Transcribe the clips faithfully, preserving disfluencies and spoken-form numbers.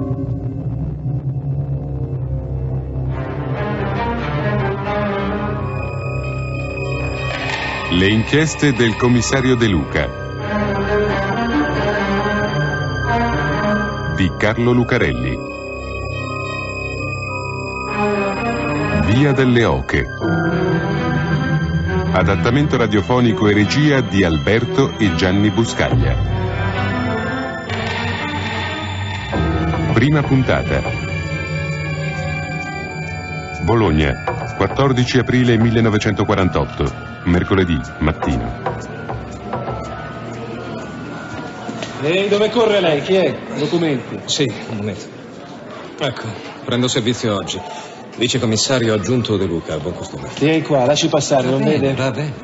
Le inchieste del commissario De Luca di Carlo Lucarelli. Via delle Oche. Adattamento radiofonico e regia di Alberto e Gianni Buscaglia. Prima puntata. Bologna, quattordici aprile millenovecentoquarantotto. Mercoledì mattino. Ehi, dove corre lei? Chi è? Documenti? Sì, un momento. Ecco, prendo servizio oggi. Vice commissario aggiunto De Luca, buon costume. Vieni qua, lasci passare, Va non bene, vede? Va bene.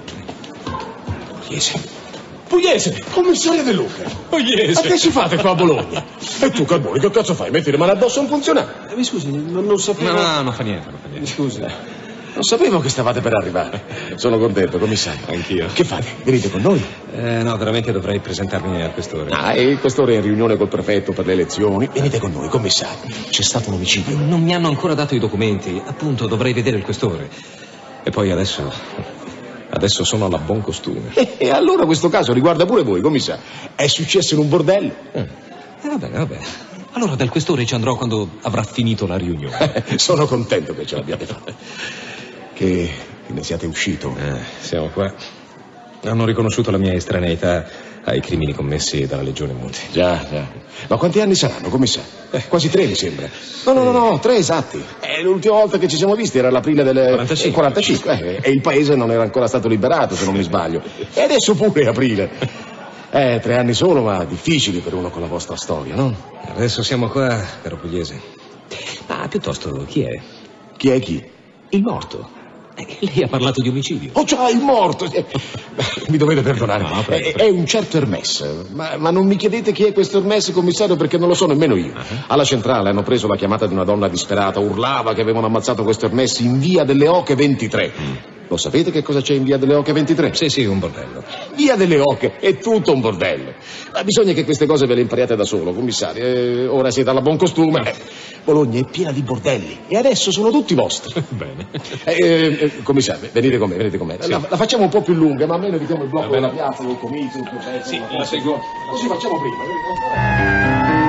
Pugliese. Pugliese, commissario De Luca. Pugliese. Ma che ci fate qua a Bologna? E tu, Carboni, che cazzo fai? Metti le mani addosso a un funzionario? Eh, mi scusi, non, non sapevo... No, no, non fa niente, non fa niente. Mi scusi. Non sapevo che stavate per arrivare. Sono contento, commissario. Anch'io. Che fate? Venite con noi? Eh, no, veramente dovrei presentarmi a quest'ora. Ah, e quest'ora è in riunione col prefetto per le elezioni. Venite con noi, commissario. C'è stato un omicidio. Non mi hanno ancora dato i documenti. Appunto, dovrei vedere il questore. E poi adesso... Adesso sono alla buon costume. E, e allora questo caso riguarda pure voi, commissario. È successo in un bordello? Eh, eh va bene, va bene. Allora dal questore ci andrò quando avrà finito la riunione. Sono contento che ce l'abbiate fatta. Che, che ne siate uscito. Eh, siamo qua. Hanno riconosciuto la mia estraneità ai crimini commessi dalla Legione Monti. Già, già. Ma quanti anni saranno, commissario? Eh, quasi tre, mi sembra. No, no, no, no, tre esatti. Eh, l'ultima volta che ci siamo visti era l'aprile del quarantacinque. quarantacinque eh, e il paese non era ancora stato liberato, se non mi sbaglio. E adesso pure è aprile. Eh, tre anni solo, ma difficili per uno con la vostra storia, no? Adesso siamo qua, caro Pugliese. Ma piuttosto, chi è? Chi è chi? Il morto. Eh, lei ha parlato di omicidio. Oh, già, il morto! Eh, mi dovete perdonare. No, prego, è, prego. è un certo Hermes. Ma, ma non mi chiedete chi è questo Hermes, commissario, perché non lo so nemmeno io. Uh-huh. Alla centrale hanno preso la chiamata di una donna disperata. Urlava che avevano ammazzato questo Hermes in via delle Oche ventitré. Mm. Lo sapete che cosa c'è in via delle Oche ventitré? Sì, sì, un bordello. Via delle Oche è tutto un bordello. Ma bisogna che queste cose ve le impariate da solo, commissario. Eh, ora siete alla buon costume. Eh, Bologna è piena di bordelli e adesso sono tutti vostri. Bene. Eh, eh, commissario, venite con me, venite con me. Sì. La, la facciamo un po' più lunga, ma almeno evitiamo il blocco della piazza, del comizio, del processo. Sì, la la seguo. Così facciamo prima.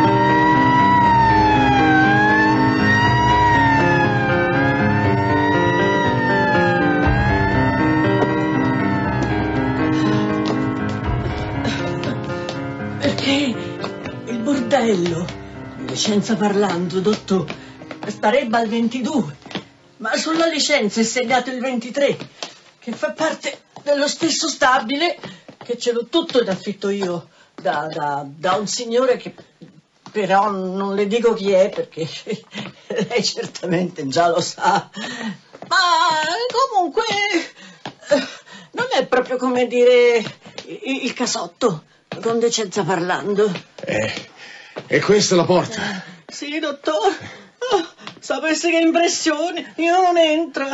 Il bordello, licenza parlando, dottor, starebbe al ventidue, ma sulla licenza è segnato il ventitré, che fa parte dello stesso stabile che ce l'ho tutto in affitto io da, da, da un signore che però non le dico chi è perché lei certamente già lo sa, ma comunque non è proprio come dire il, il casotto. Con decenza parlando. Eh, e questa è la porta? Sì, dottor. Oh, sapessi che impressione. Io non entro.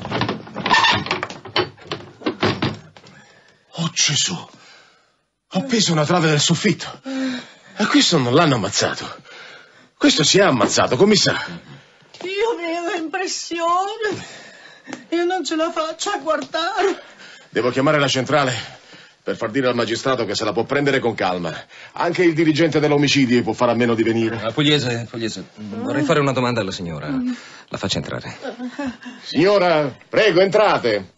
Oh, Gesù. Ho appeso una trave del soffitto. E questo non l'hanno ammazzato. Questo si è ammazzato, commissario. Dio mio, impressione. Io non ce la faccio a guardare. Devo chiamare la centrale per far dire al magistrato che se la può prendere con calma. Anche il dirigente dell'omicidio può fare a meno di venire. Ah, Pugliese, Pugliese, vorrei fare una domanda alla signora. La faccia entrare. Signora, prego, entrate.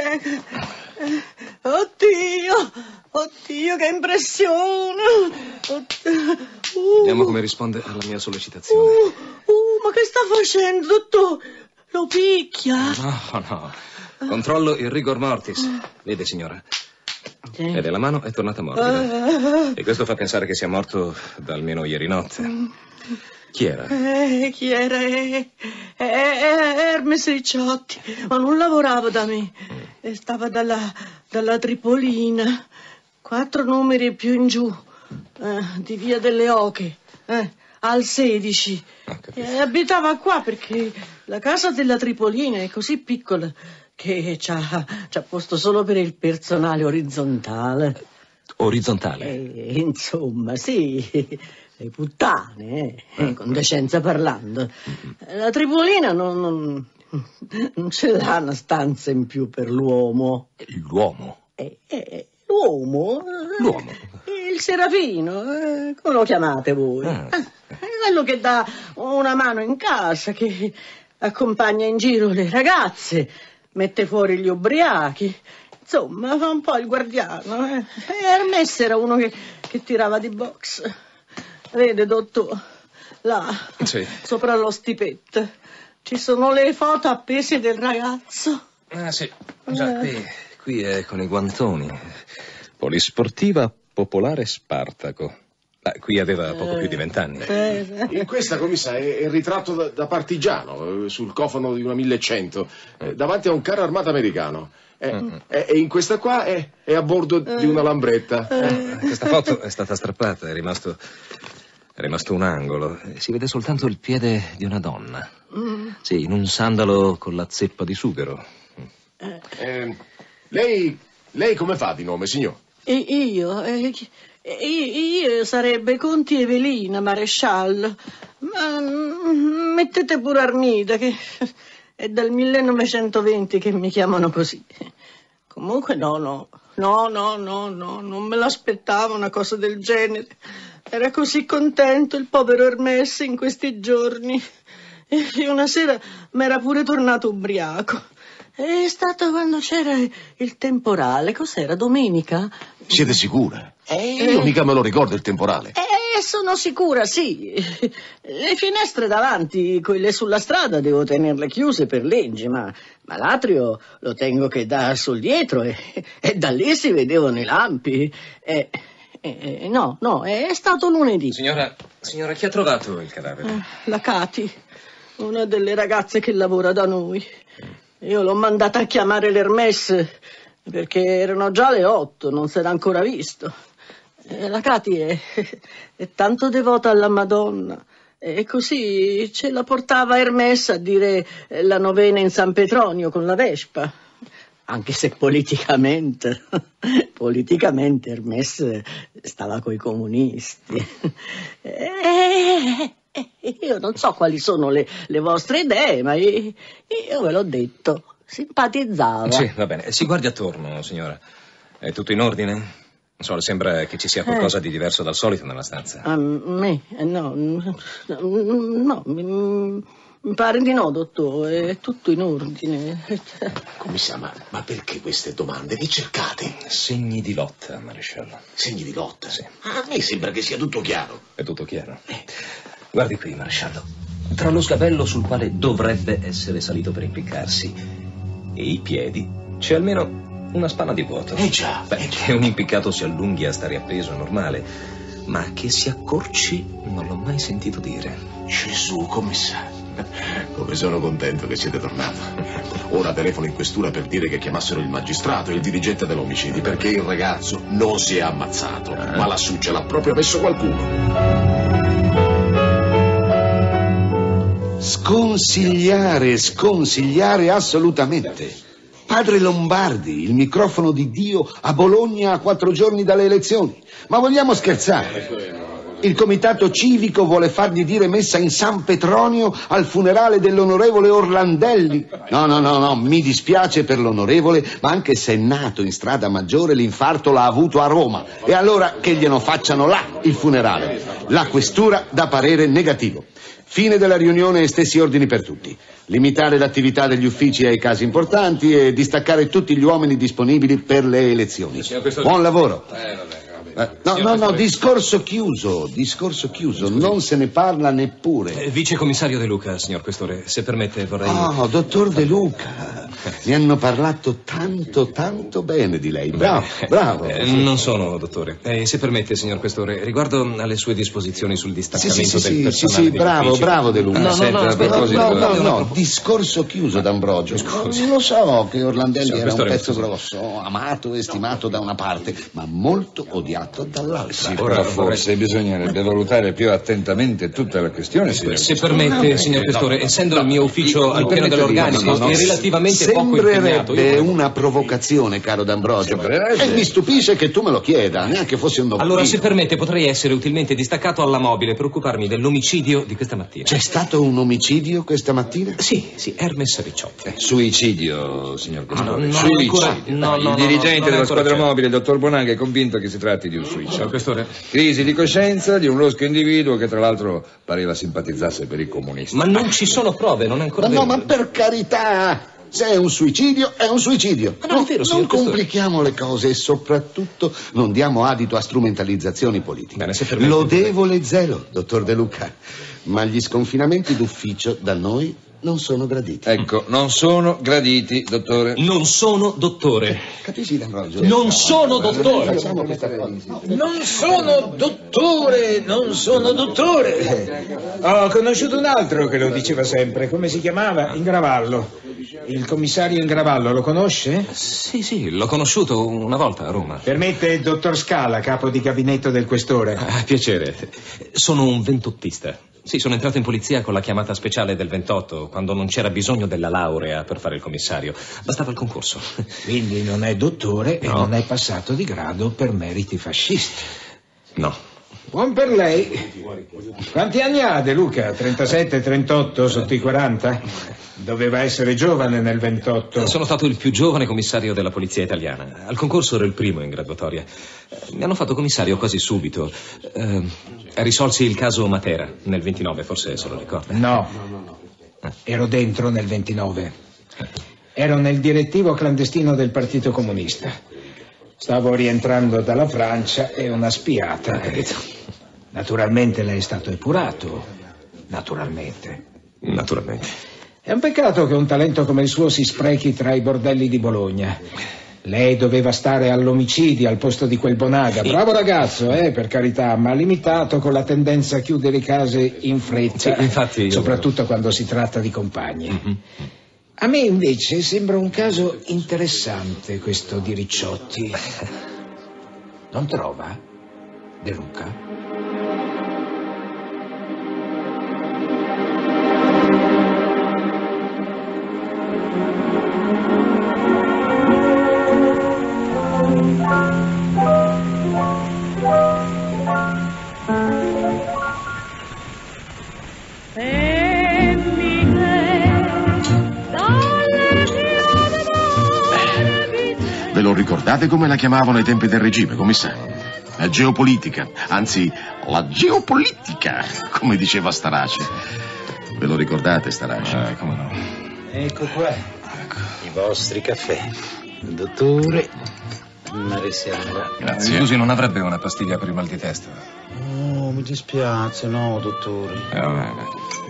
Oddio, oddio, che impressione. Uh. Vediamo come risponde alla mia sollecitazione. Uh, uh, ma che sta facendo, dottor? Lo picchia? No, no. Controllo il rigor mortis. Vede, signora? Sì. Ed è la mano è tornata morbida. E questo fa pensare che sia morto da almeno ieri notte. Chi era? Eh, chi era? Eh, eh, eh, Hermes Ricciotti, ma non lavorava da me. Eh, Stava dalla, dalla Tripolina, quattro numeri più in giù, eh, di via delle Oche, eh, al sedici. E abitava qua perché la casa della Tripolina è così piccola che c'ha, c'ha posto solo per il personale orizzontale. Orizzontale? Eh, insomma, sì. le puttane, eh, con decenza parlando. La Tripolina non, non, non ce l'ha una stanza in più per l'uomo. L'uomo? Eh, eh, l'uomo? L'uomo? Eh, il Serafino, eh, come lo chiamate voi? Ah. Eh, quello che dà una mano in casa, che accompagna in giro le ragazze, mette fuori gli ubriachi. Insomma, fa un po' il guardiano. Eh. E Hermes era uno che, che tirava di box. Vede, dottore, là, sì. Sopra lo stipetto, ci sono le foto appese del ragazzo. Ah, sì. Già, qui, qui è con i guantoni. Polisportiva Popolare Spartaco. Ah, qui aveva poco più di vent'anni. Eh, In questa, commissario, è il ritratto da, da partigiano, eh, sul cofano di una millecento, eh, davanti a un carro armato americano. Eh, mm. eh, e in questa qua è, è a bordo eh. di una lambretta. Eh. Questa foto è stata strappata, è rimasto, è rimasto un angolo. Si vede soltanto il piede di una donna. Mm. Sì, in un sandalo con la zeppa di sughero. Eh, lei, lei come fa di nome, signor? E io... Eh, Io sarebbe Conti Evelina, maresciallo, ma mettete pure Armida, che è dal millenovecentoventi che mi chiamano così. Comunque no, no, no, no, no, no, non me l'aspettavo una cosa del genere. Era così contento il povero Hermes in questi giorni. E una sera m'era pure tornato ubriaco. È stato quando c'era il temporale, cos'era, domenica? Siete sicura? Eh, io mica me lo ricordo il temporale. Eh, sono sicura, sì. Le finestre davanti, quelle sulla strada, devo tenerle chiuse per legge, ma, ma l'atrio lo tengo che dà sul dietro e, e da lì si vedevano i lampi. E, e, no, no, è stato lunedì. Signora, signora, chi ha trovato il cadavere? La Cati, una delle ragazze che lavora da noi. Io l'ho mandata a chiamare l'Hermes perché erano già le otto, non si era ancora visto. E la Cati è, è tanto devota alla Madonna e così ce la portava Hermes a dire la novena in San Petronio con la Vespa. Anche se politicamente, politicamente Hermes stava coi comunisti. E, io non so quali sono le, le vostre idee, ma io, io ve l'ho detto, simpatizzava. Sì, va bene. Si guardi attorno, signora. È tutto in ordine? Non so, le sembra che ci sia qualcosa eh. di diverso dal solito nella stanza. A me? No, no, no mi, mi pare di no, dottore, è tutto in ordine. Commissario, ma, ma perché queste domande? Che cercate? Segni di lotta, maresciallo. Segni di lotta? Sì. A me sembra che sia tutto chiaro. È tutto chiaro? Eh. Guardi qui, maresciallo. Tra lo sgabello sul quale dovrebbe essere salito per impiccarsi e i piedi c'è almeno una spanna di vuoto. Eh già. Beh, eh già. che un impiccato si allunghi a stare appeso è normale, ma che si accorci non l'ho mai sentito dire. Gesù, commissario. Come sono contento che siete tornato. Ora telefono in questura per dire che chiamassero il magistrato e il dirigente dell'omicidio, perché il ragazzo non si è ammazzato, ah. ma lassù ce l'ha proprio messo qualcuno. Sconsigliare, sconsigliare assolutamente. Padre Lombardi, il microfono di Dio a Bologna a quattro giorni dalle elezioni. Ma vogliamo scherzare? Il comitato civico vuole fargli dire messa in San Petronio al funerale dell'onorevole Orlandelli. No, no, no, no, mi dispiace per l'onorevole, ma anche se è nato in Strada Maggiore l'infarto l'ha avuto a Roma. E allora che glielo facciano là il funerale. La questura dà parere negativo. Fine della riunione e stessi ordini per tutti. Limitare l'attività degli uffici ai casi importanti e distaccare tutti gli uomini disponibili per le elezioni. Buon lavoro. Eh, no, no, no, discorso chiuso, discorso chiuso, non se ne parla neppure. Eh, Vice commissario De Luca, signor Questore, se permette vorrei... Oh, dottor De Luca, mi hanno parlato tanto, tanto bene di lei, bravo, Beh, bravo. Eh, non sono, dottore. Eh, se permette, signor Questore, riguardo alle sue disposizioni sul distaccamento sì, sì, del sì, personale sì, sì, bravo, uffici... bravo De Luca. No, no, no, no, no, no, no, no, discorso chiuso, D'Ambrogio. Scusi. Lo so che Orlandelli Signor era un Questore, pezzo scusi. grosso, amato e stimato da una parte, ma molto odiato fatto dall'altra. Sì, ora forse bisognerebbe valutare più attentamente tutta la questione, signor Se permette, signor Questore, essendo il mio ufficio al piano dell'organico e relativamente poco impegnato... Sembrerebbe una provocazione, caro D'Ambrogio. E mi stupisce che tu me lo chieda, neanche fosse un domandino. Allora, se permette, potrei essere utilmente distaccato alla mobile per occuparmi dell'omicidio di questa mattina. C'è stato un omicidio questa mattina? Sì, sì, Hermes Ricciotti. Suicidio, signor Questore. Ah, no, no, suicidio. ancora- no, il no, no, dirigente no, non è della ancora squadra certo. mobile, il dottor Bonaga, è convinto che si tratti di un suicidio. Signor Questore. Crisi di coscienza di un losco individuo che tra l'altro pareva simpatizzasse per i comunisti. Ma non ci sono prove, non è ancora Ma vero. no, ma per carità! Se è un suicidio, è un suicidio. Ma non è vero, signor non Questore. complichiamo le cose e soprattutto non diamo adito a strumentalizzazioni politiche. Bene, se permette. Lodevole zelo, dottor De Luca, ma gli sconfinamenti d'ufficio da noi non sono graditi. Ecco, non sono graditi, dottore. Non sono dottore. Capisci, D'Ambrogio? Non sono dottore. Facciamo questa cosa. Non sono dottore, non sono dottore. Ho conosciuto un altro che lo diceva sempre. Come si chiamava? Ingravallo. Il commissario Ingravallo, lo conosce? Sì, sì, l'ho conosciuto una volta a Roma. Permette il dottor Scala, capo di gabinetto del questore. Ah, piacere. Sono un ventottista. Sì, sono entrato in polizia con la chiamata speciale del ventotto, quando non c'era bisogno della laurea per fare il commissario. Bastava il concorso. Quindi non è dottore e No. non è passato di grado per meriti fascisti. No. Buon per lei. Quanti anni ha De Luca? trentasette, trentotto, sotto i quaranta? Doveva essere giovane nel ventotto. Sono stato il più giovane commissario della polizia italiana. Al concorso ero il primo in graduatoria. Eh, Mi hanno fatto commissario quasi subito. Eh, risolsi il caso Matera nel ventinove, forse se lo ricorda. No, ero dentro nel ventinove. Ero nel direttivo clandestino del Partito Comunista. Stavo rientrando dalla Francia e una spiata. Naturalmente lei è stato epurato. Naturalmente. Naturalmente. È un peccato che un talento come il suo si sprechi tra i bordelli di Bologna. Lei doveva stare all'omicidio al posto di quel Bonaga. Bravo ragazzo, eh, per carità, ma limitato con la tendenza a chiudere case in fretta. Sì, infatti io- Soprattutto quando si tratta di compagni. Mm-hmm. A me invece sembra un caso interessante questo di Ricciotti. Non trova, De Luca? Ve lo ricordate come la chiamavano ai tempi del regime, commissario? La geopolitica, anzi, la geopolitica, come diceva Starace. Ve lo ricordate, Starace? Eh, come no. Ecco qua, i vostri caffè. Dottore, Marisella. Grazie. Scusi, non avrebbe una pastiglia per il mal di testa? Oh, mi dispiace, no, dottore. Eh, vabbè.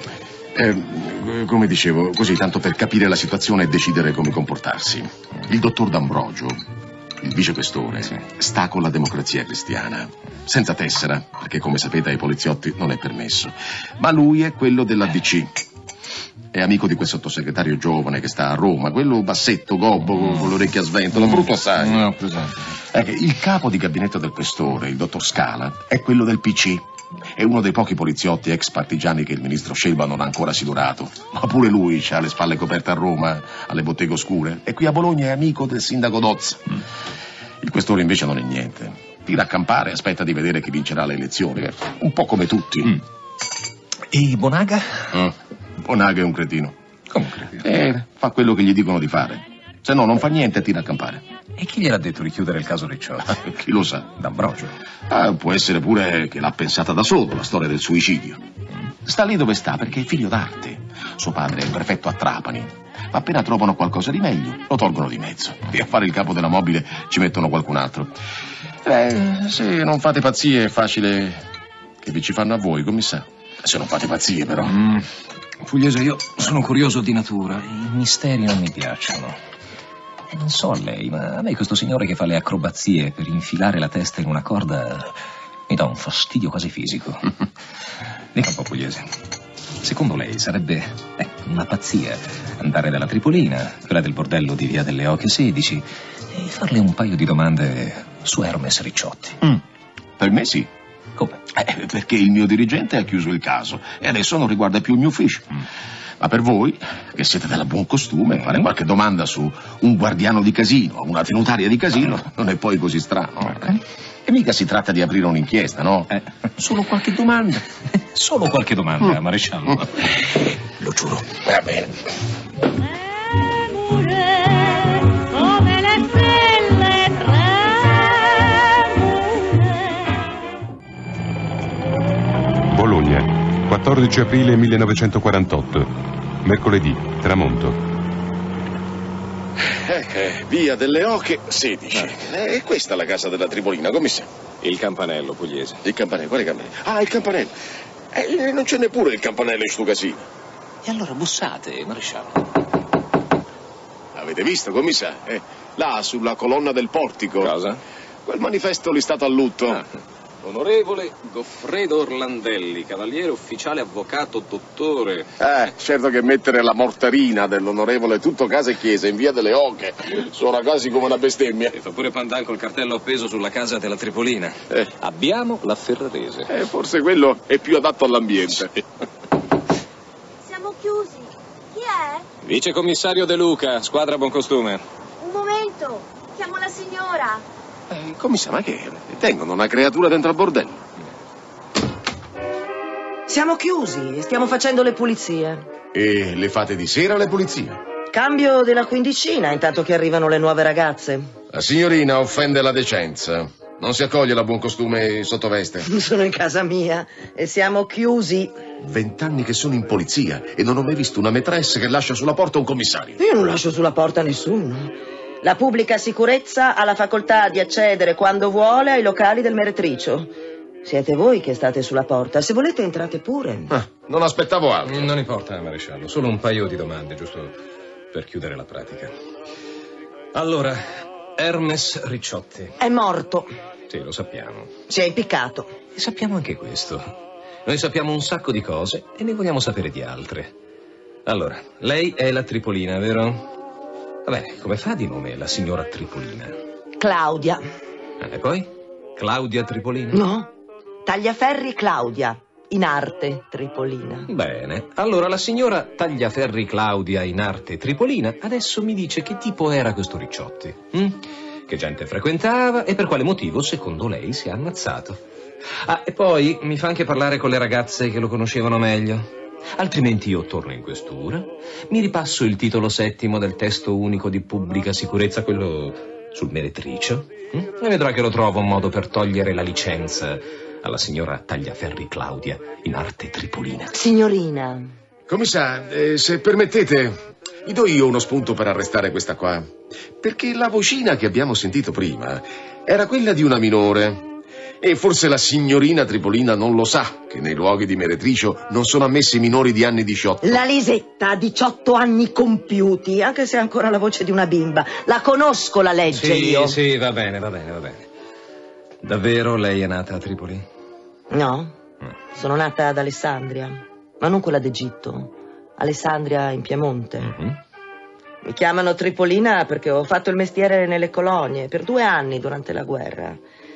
Eh, come dicevo, così tanto per capire la situazione e decidere come comportarsi. Il dottor D'Ambrogio, il vicequestore, sta con la Democrazia Cristiana, senza tessera, perché come sapete ai poliziotti non è permesso. Ma lui è quello dell'A D C. È amico di quel sottosegretario giovane che sta a Roma, quello bassetto, gobbo, con le orecchie a sventola, brutto assai. Non ho presente. Ecco, il capo di gabinetto del questore, il dottor Scala, è quello del P C. È uno dei pochi poliziotti ex partigiani che il ministro Scelba non ha ancora sidurato. Ma pure lui ha le spalle coperte a Roma, alle botteghe oscure. E qui a Bologna è amico del sindaco Dozza. Mm. Il questore invece non è niente. Tira a campare e aspetta di vedere chi vincerà le elezioni. Un po' come tutti. Mm. E Bonaga? Mm. Bonaga è un cretino. Come un cretino? Eh, fa quello che gli dicono di fare. Se no, non fa niente e tira a campare. E chi gliel'ha detto di chiudere il caso Ricciotti? Chi lo sa? D'Ambrogio. Ah, può essere pure che l'ha pensata da solo, la storia del suicidio. Sta lì dove sta perché è figlio d'arte. Suo padre è il prefetto a Trapani. Ma appena trovano qualcosa di meglio, lo tolgono di mezzo. E a fare il capo della mobile ci mettono qualcun altro. Eh, se non fate pazzie è facile che vi ci fanno a voi, commissario. Se non fate pazzie, però. Mm. Pugliese, io sono curioso di natura. I misteri non mi piacciono. E non so a lei, ma a me questo signore che fa le acrobazie per infilare la testa in una corda mi dà un fastidio quasi fisico. Dica un po', Pugliese. Secondo lei sarebbe eh, una pazzia andare dalla Tripolina, quella del bordello di Via delle Oche sedici, e farle un paio di domande su Hermes Ricciotti? Mm. Per me sì. Come? Eh, perché il mio dirigente ha chiuso il caso e adesso non riguarda più il mio ufficio. Mm. Ma per voi, che siete della buon costume, fare qualche domanda su un guardiano di casino, una tenutaria di casino, non è poi così strano. Eh? E mica si tratta di aprire un'inchiesta, no? Eh. Solo qualche domanda. Solo qualche domanda, Mm. maresciallo. Mm. Lo giuro. Va bene. Come le stelle tremule. Bologna, quattordici aprile millenovecentoquarantotto. Mercoledì, tramonto. Eh, eh, via delle Oche, sedici. Eh, è questa la casa della Tripolina, commissario? Il campanello, Pugliese. Il campanello, quale campanello? Ah, il campanello. Eh, non c'è neppure il campanello in sto casino. E allora bussate, maresciallo. Avete visto, commissario? Eh, là, sulla colonna del portico. Cosa? Quel manifesto listato a lutto. Ah. Onorevole Goffredo Orlandelli, cavaliere ufficiale avvocato dottore. Eh, certo che mettere la mortarina dell'onorevole tutto casa e chiesa in via delle Oche suona quasi come una bestemmia. E fa pure pandan col cartello appeso sulla casa della Tripolina. Eh. Abbiamo la Ferrarese. Eh, forse quello è più adatto all'ambiente. Siamo chiusi. Chi è? Vicecommissario De Luca, squadra buon costume. Un momento. Chiamo la signora. Eh, commissario, ma che? Tengono una creatura dentro al bordello? Siamo chiusi, stiamo facendo le pulizie. E le fate di sera le pulizie? Cambio della quindicina, intanto che arrivano le nuove ragazze. La signorina offende la decenza. Non si accoglie la buon costume in sottoveste. Sono in casa mia e siamo chiusi. Vent'anni che sono in polizia e non ho mai visto una maîtresse che lascia sulla porta un commissario. Io non lascio sulla porta nessuno. La pubblica sicurezza ha la facoltà di accedere quando vuole ai locali del meretricio. Siete voi che state sulla porta. Se volete entrate pure. Ah, non aspettavo altro. Non importa, maresciallo, solo un paio di domande, giusto per chiudere la pratica. Allora, Hermes Ricciotti. È morto. Sì, lo sappiamo. Si è impiccato. E sappiamo anche questo. Noi sappiamo un sacco di cose e ne vogliamo sapere di altre. Allora, lei è la Tripolina, vero? Va bene, come fa di nome la signora Tripolina? Claudia. Ah, e poi? Claudia Tripolina? No, Tagliaferri Claudia, in arte Tripolina. Bene, allora la signora Tagliaferri Claudia in arte Tripolina adesso mi dice che tipo era questo Ricciotti. Hm? Che gente frequentava e per quale motivo secondo lei si è ammazzato. Ah, e poi mi fa anche parlare con le ragazze che lo conoscevano meglio. Altrimenti io torno in questura, mi ripasso il titolo settimo del testo unico di pubblica sicurezza, quello sul meretricio, hm? e vedrà che lo trovo un modo per togliere la licenza alla signora Tagliaferri Claudia in arte Tripolina. Signorina. Commissario, eh, se permettete, vi do io uno spunto per arrestare questa qua. Perché la vocina che abbiamo sentito prima era quella di una minore. E forse la signorina Tripolina non lo sa che nei luoghi di meretricio non sono ammessi minori di anni diciotto. La Lisetta ha diciotto anni compiuti, anche se ha ancora la voce di una bimba. La conosco la legge Sì, io. sì, va bene, va bene, va bene. Davvero lei è nata a Tripoli? No, sono nata ad Alessandria, ma non quella d'Egitto. Alessandria in Piemonte. Mm-hmm. Mi chiamano Tripolina perché ho fatto il mestiere nelle colonie per due anni durante la guerra.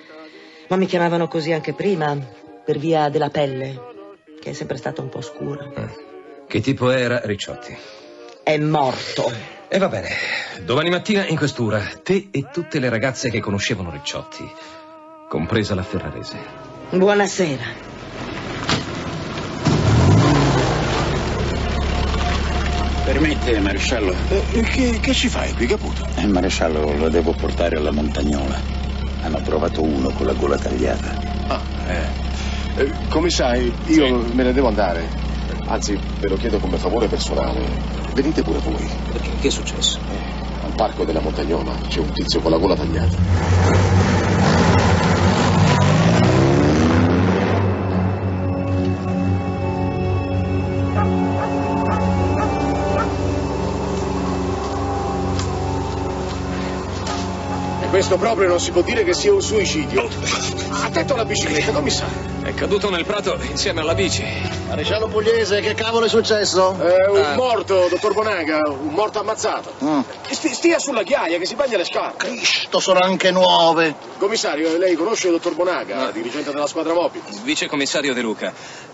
Ma mi chiamavano così anche prima, per via della pelle, che è sempre stata un po' scura. Ah. Che tipo era Ricciotti? È morto. E va bene, domani mattina in questura, te e tutte le ragazze che conoscevano Ricciotti, compresa la Ferrarese. Buonasera. Permette, maresciallo? Eh, che, che ci fai qui, Caputo? Il maresciallo lo devo portare alla Montagnola. Hanno trovato uno con la gola tagliata. Ah, eh. eh come sai, io sì. me ne devo andare. Anzi, ve lo chiedo come favore personale. Venite pure voi. Perché? Che è successo? Eh, al parco della Montagnola c'è un tizio con la gola tagliata. Questo proprio non si può dire che sia un suicidio. Attento alla bicicletta, commissario. È caduto nel prato insieme alla bici. Maresciallo Pugliese, che cavolo è successo? Eh, un Ah. morto, dottor Bonaga, un morto ammazzato. Mm. Sti- stia sulla ghiaia che si bagna le scarpe. Cristo, sono anche nuove. Commissario, lei conosce il dottor Bonaga, dirigente della squadra mobile? Vicecommissario De Luca,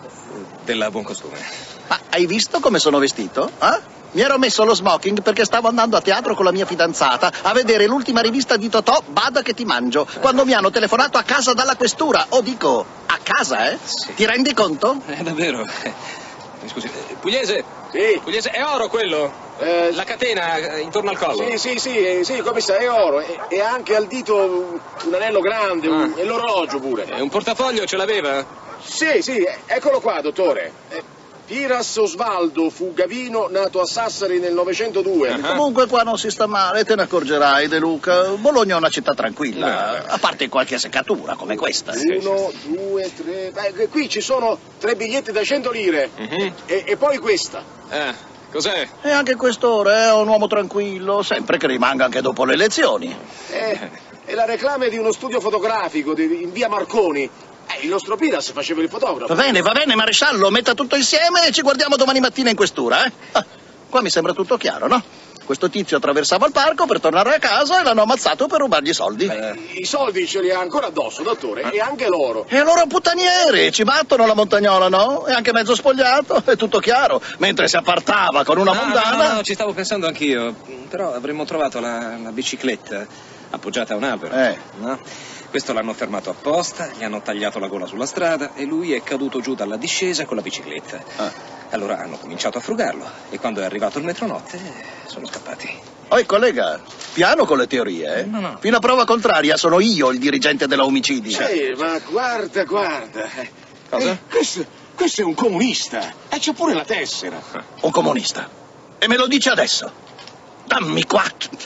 della Buon Costume. Ma hai visto come sono vestito? Eh? Mi ero messo lo smoking perché stavo andando a teatro con la mia fidanzata a vedere l'ultima rivista di Totò, Bada che ti mangio, quando mi hanno telefonato a casa dalla questura. O dico, a casa, eh? Sì. Ti rendi conto? È davvero? Eh, Scusi, eh, Pugliese? Sì. Pugliese, è oro quello? Eh, La catena eh, intorno al collo? Sì, sì, sì, eh, sì, commissario, è oro. E, e anche al dito un, un anello grande, un- Ah. e l'orologio pure. E un portafoglio ce l'aveva? Sì, sì, eh, eccolo qua, dottore. Eh, Piras Osvaldo fu Gavino, nato a Sassari nel novecentodue. Ah. Comunque qua non si sta male, te ne accorgerai, De Luca. Bologna è una città tranquilla, a parte qualche seccatura come questa. Uno, due, tre... eh, qui ci sono tre biglietti da cento lire. Mhm. E, e poi questa. Ah, cos'è? E anche quest'ora è un uomo tranquillo, sempre che rimanga anche dopo le elezioni. Eh, è la reclame di uno studio fotografico di- in via Marconi. Eh, il nostro Piras faceva il fotografo. Va bene, va bene, maresciallo, metta tutto insieme e ci guardiamo domani mattina in questura, eh? Ah, qua mi sembra tutto chiaro, no? Questo tizio attraversava il parco per tornare a casa e l'hanno ammazzato per rubargli i soldi. Eh, I soldi ce li ha ancora addosso, dottore, e anche loro. E allora puttanieri, ci battono la montagnola, no? È anche mezzo spogliato, è tutto chiaro. Mentre si appartava con una Ah, mondana... no, no, ci stavo pensando anch'io. Però avremmo trovato la, la bicicletta appoggiata a un albero. Eh. No? Questo l'hanno fermato apposta, gli hanno tagliato la gola sulla strada e lui è caduto giù dalla discesa con la bicicletta. Ah. Allora hanno cominciato a frugarlo e quando è arrivato il metronotte sono scappati. Oi, collega, piano con le teorie, eh? No, no. Fino a prova contraria, sono io il dirigente della omicidi. Sì, ma guarda, guarda. Cosa? Eh, questo, questo è un comunista. E c'ha pure la tessera. Un comunista. E me lo dice adesso. Dammi qua.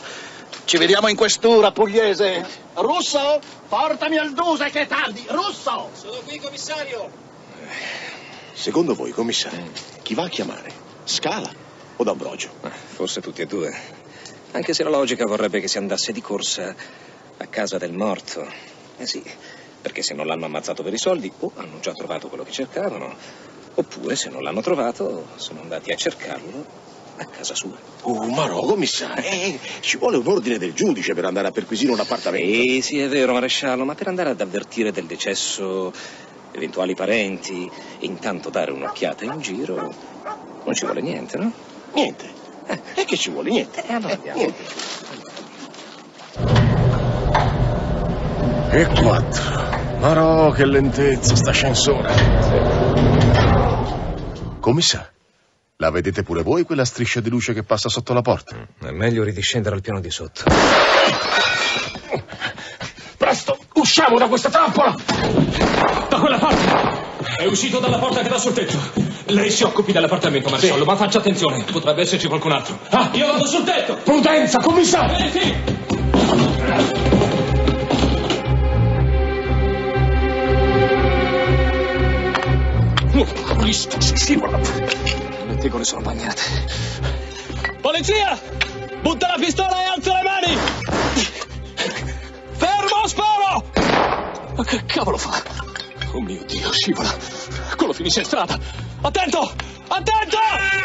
Ci vediamo in questura, Pugliese. Russo, portami al Duse che è tardi. Russo! Sono qui, commissario. Secondo voi, commissario, chi va a chiamare? Scala o D'Ambrogio? Forse tutti e due. Anche se la logica vorrebbe che si andasse di corsa a casa del morto. Eh sì, perché se non l'hanno ammazzato per i soldi o hanno già trovato quello che cercavano, oppure se non l'hanno trovato sono andati a cercarlo a casa sua. Oh, ma no, commissario, eh, ci vuole un ordine del giudice per andare a perquisire un appartamento. Sì, sì, è vero, maresciallo, ma per andare ad avvertire del decesso eventuali parenti e intanto dare un'occhiata in giro non ci vuole niente, no? Niente. Eh, e che ci vuole? Niente. E allora andiamo. Niente. E quattro. Ma no, che lentezza, sta ascensore. Commissario, la vedete pure voi quella striscia di luce che passa sotto la porta? È meglio ridiscendere al piano di sotto. Presto, usciamo da questa trappola! Da quella parte! È uscito dalla porta che dà sul tetto. Lei si occupi dell'appartamento, maresciallo, sì. Ma faccia attenzione, potrebbe esserci qualcun altro. Ah, io vado sul tetto! Prudenza, commissario! Eh, sì! Cristo, scivola! Le tegole sono bagnate. Polizia! Butta la pistola e alza le mani! Fermo, sparo! Ma che cavolo fa? Oh mio Dio, scivola! Quello finisce in strada! Attento! Attento!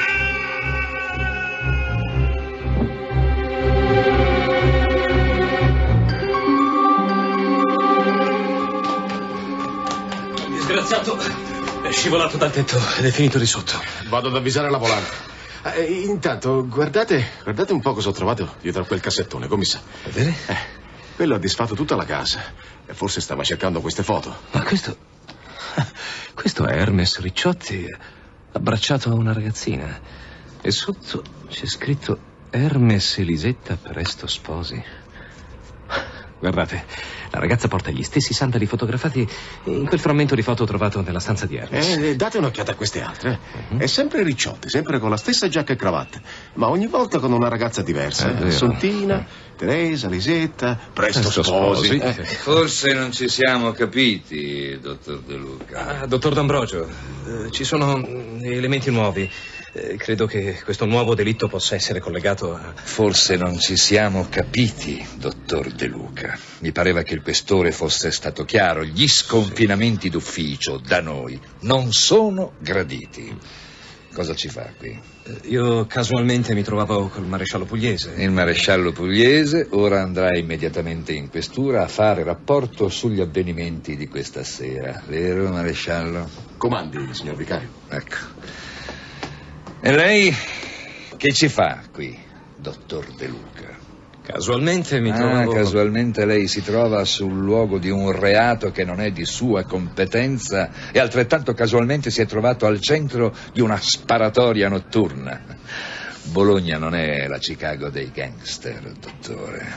Il disgraziato è scivolato dal tetto ed è finito di sotto. Vado ad avvisare la volante. Eh, intanto, guardate, guardate un po' cosa ho trovato dietro a quel cassettone, commissario. Vedete? Eh, quello ha disfatto tutta la casa e forse stava cercando queste foto. Ma questo... Questo è Hermes Ricciotti abbracciato a una ragazzina. E sotto c'è scritto Hermes Elisetta presto sposi. Guardate, la ragazza porta gli stessi sandali fotografati in quel frammento di foto trovato nella stanza di Hermes. Eh, date un'occhiata a queste altre. Uh-huh. È sempre Ricciotti, sempre con la stessa giacca e cravatta, ma ogni volta con una ragazza diversa. Eh, Sontina, Teresa, Lisetta, presto, presto sposi. sposi. Eh, forse non ci siamo capiti, dottor De Luca. Ah, dottor D'Ambrogio, eh, ci sono mm, elementi nuovi. Eh, credo che questo nuovo delitto possa essere collegato a... Forse non ci siamo capiti, dottor De Luca. Mi pareva che il questore fosse stato chiaro. Gli sconfinamenti d'ufficio da noi non sono graditi. Cosa ci fa qui? Eh, io casualmente mi trovavo col maresciallo Pugliese. Il maresciallo Pugliese ora andrà immediatamente in questura a fare rapporto sugli avvenimenti di questa sera. Vero, maresciallo? Comandi, signor vicario. Ecco. E lei che ci fa qui, dottor De Luca? Casualmente mi ah, trovavo... casualmente lei si trova sul luogo di un reato che non è di sua competenza e altrettanto casualmente si è trovato al centro di una sparatoria notturna. Bologna non è la Chicago dei gangster, dottore.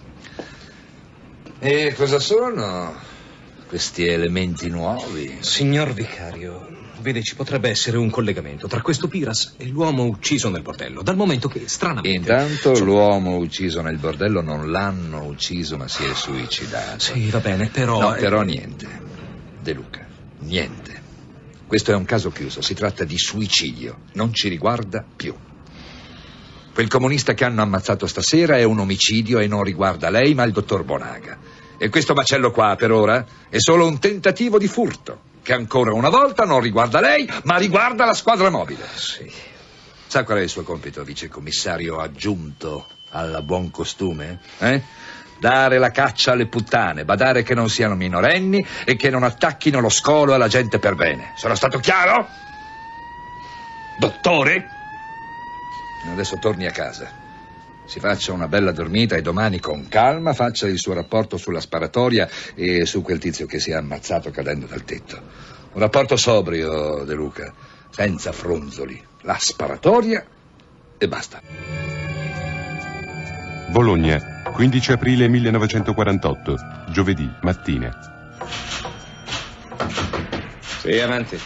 E cosa sono questi elementi nuovi? Signor vicario, vede, ci potrebbe essere un collegamento tra questo Piras e l'uomo ucciso nel bordello, dal momento che, stranamente... Intanto sono... l'uomo ucciso nel bordello non l'hanno ucciso, ma si è suicidato. Sì, va bene, però... No, però niente. De Luca, niente. Questo è un caso chiuso, si tratta di suicidio, non ci riguarda più. Quel comunista che hanno ammazzato stasera è un omicidio e non riguarda lei, ma il dottor Bonaga. E questo macello qua, per ora, è solo un tentativo di furto, che ancora una volta non riguarda lei, ma riguarda la squadra mobile. Sì. Sa qual è il suo compito, vicecommissario aggiunto alla buon costume? Eh? Dare la caccia alle puttane, badare che non siano minorenni e che non attacchino lo scolo alla gente per bene. Sono stato chiaro? Dottore? Adesso torni a casa. Si faccia una bella dormita e domani con calma faccia il suo rapporto sulla sparatoria e su quel tizio che si è ammazzato cadendo dal tetto. Un rapporto sobrio, De Luca, senza fronzoli. La sparatoria e basta. Bologna, quindici aprile millenovecentoquarantotto, giovedì mattina. Sì, avanti.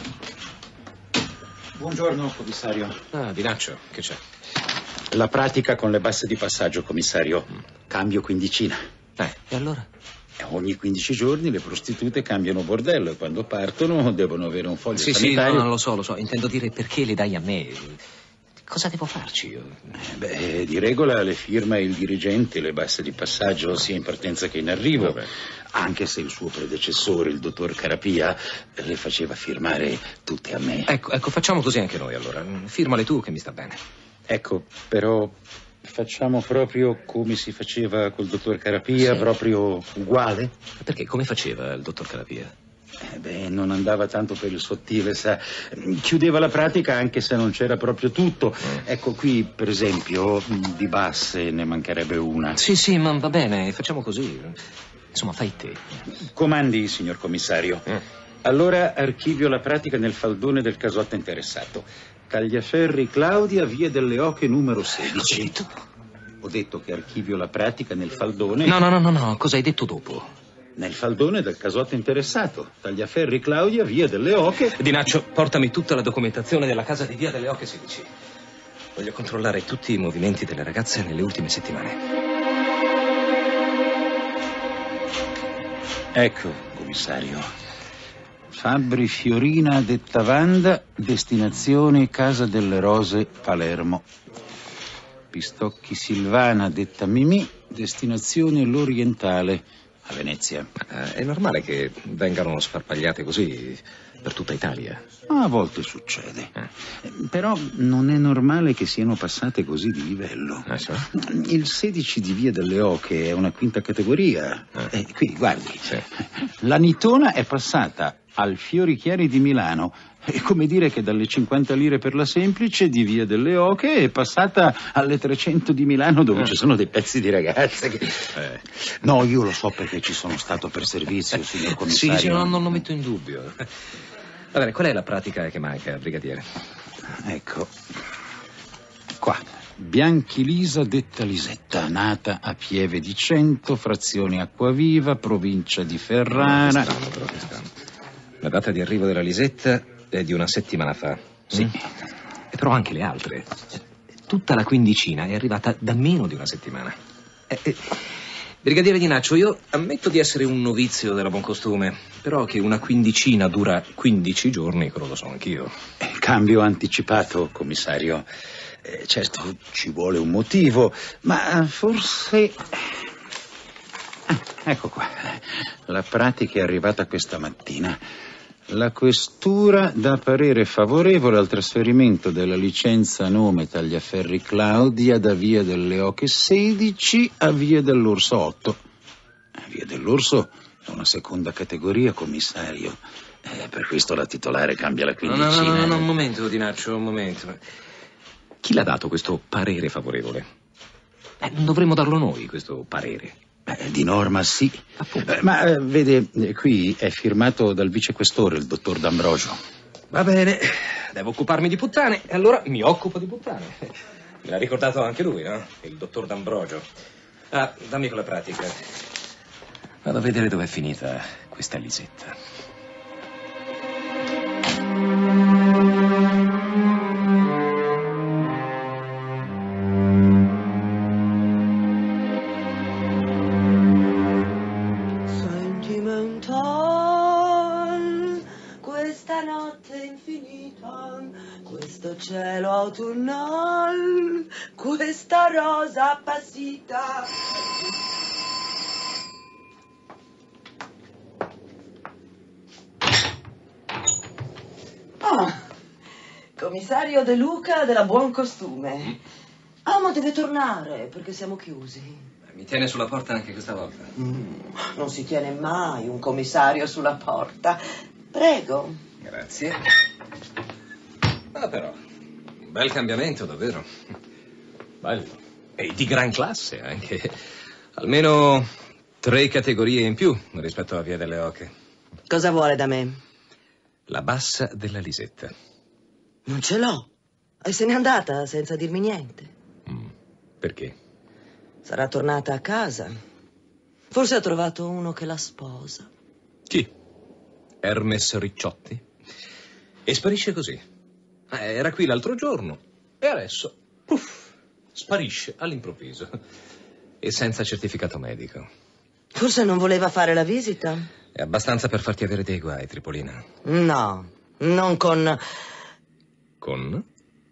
Buongiorno, commissario. Ah, Dinaccio, che c'è? La pratica con le basse di passaggio, commissario. Cambio quindicina. Eh, e allora? Ogni quindici giorni le prostitute cambiano bordello e quando partono devono avere un foglio sì, sanitario. Sì, no, no, lo so, lo so. Intendo dire perché le dai a me. Cosa devo farci io? Eh, beh, di regola le firma il dirigente le basse di passaggio sia in partenza che in arrivo. Vabbè. Anche se il suo predecessore, il dottor Carapia, le faceva firmare tutte a me. Ecco, ecco, facciamo così anche noi allora. Firmale tu che mi sta bene. Ecco, però facciamo proprio come si faceva col dottor Carapia, sì. Proprio uguale? Perché? Come faceva il dottor Carapia? Eh beh, non andava tanto per il sottile, sa. Chiudeva la pratica anche se non c'era proprio tutto. Mm. Ecco, qui, per esempio, di basse ne mancherebbe una. Sì, sì, ma va bene, facciamo così. Insomma, fai te. Comandi, signor commissario. Mm. Allora archivio la pratica nel faldone del casotto interessato. Tagliaferri Claudia, via delle Oche numero sedici. Ho detto che archivio la pratica nel faldone... No, no, no, no, no. Cosa hai detto dopo? Nel faldone del casotto interessato. Tagliaferri Claudia, via delle Oche... Dinaccio, portami tutta la documentazione della casa di via delle Oche sedici. Voglio controllare tutti i movimenti delle ragazze nelle ultime settimane. Ecco, commissario. Fabbri Fiorina, detta Vanda, destinazione Casa delle Rose, Palermo. Pistocchi Silvana, detta Mimì, destinazione L'Orientale, a Venezia. Eh, è normale che vengano sparpagliate così per tutta Italia? A volte succede. Eh. Però non è normale che siano passate così di livello. Eh, sì. Il sedici di via delle Oche è una quinta categoria. Eh. Eh, qui, guardi, sì. La Nitona è passata al Fiori Chiari di Milano. È come dire che dalle cinquanta lire per la semplice di via delle Oche è passata alle trecento di Milano dove eh. ci sono dei pezzi di ragazze che... eh. No, io lo so perché ci sono stato per servizio, signor commissario. Sì, sì, no, non lo metto in dubbio. Va bene, qual è la pratica che manca, brigadiere? Ecco, qua. Bianchilisa detta Lisetta, nata a Pieve di Cento, frazione Acquaviva, provincia di Ferrara. Strano, però, che strano. La data di arrivo della Lisetta è di una settimana fa. Sì. Mm? E però anche le altre. Tutta la quindicina è arrivata da meno di una settimana. Eh, eh, brigadiere Dinaccio, io ammetto di essere un novizio della buon costume, però che una quindicina dura quindici giorni, quello lo so anch'io. Eh, cambio anticipato, commissario. Eh, certo, ci vuole un motivo, ma forse... Ah, ecco qua. La pratica è arrivata questa mattina. La questura dà parere favorevole al trasferimento della licenza a nome Tagliaferri Claudia da Via delle Oche sedici a Via dell'Orso otto. Via dell'Orso è una seconda categoria, commissario. Eh, per questo la titolare cambia la quindicina. No, no, no, no, no, un momento, Dinaccio, un momento. Chi l'ha dato questo parere favorevole? Eh, non dovremmo darlo noi, questo parere. Eh, di norma sì. Eh, ma eh, vede, eh, qui è firmato dal vicequestore, il dottor D'Ambrogio. Va bene, devo occuparmi di puttane, e allora mi occupo di puttane. Me l'ha ricordato anche lui, no? Il dottor D'Ambrogio. Ah, dammi quella pratica. Vado a vedere dov'è finita questa Lisetta. Sentimental, questa notte infinita, questo cielo autunnal, questa rosa appassita. Oh, commissario De Luca della Buon Costume. Amo deve tornare perché siamo chiusi. Mi tiene sulla porta anche questa volta. Mm, non si tiene mai un commissario sulla porta. Prego. Grazie. Ah, però, un bel cambiamento, davvero. Bello. E di gran classe anche. Almeno tre categorie in più rispetto a Via delle Oche. Cosa vuole da me? La bassa della Lisetta. Non ce l'ho. E se n'è andata senza dirmi niente. Mm. Perché? Sarà tornata a casa. Forse ha trovato uno che la sposa. Chi? Hermes Ricciotti? E sparisce così. Eh, era qui l'altro giorno e adesso, puff, sparisce all'improvviso. E senza certificato medico. Forse non voleva fare la visita? È abbastanza per farti avere dei guai, Tripolina. No, non con... Con?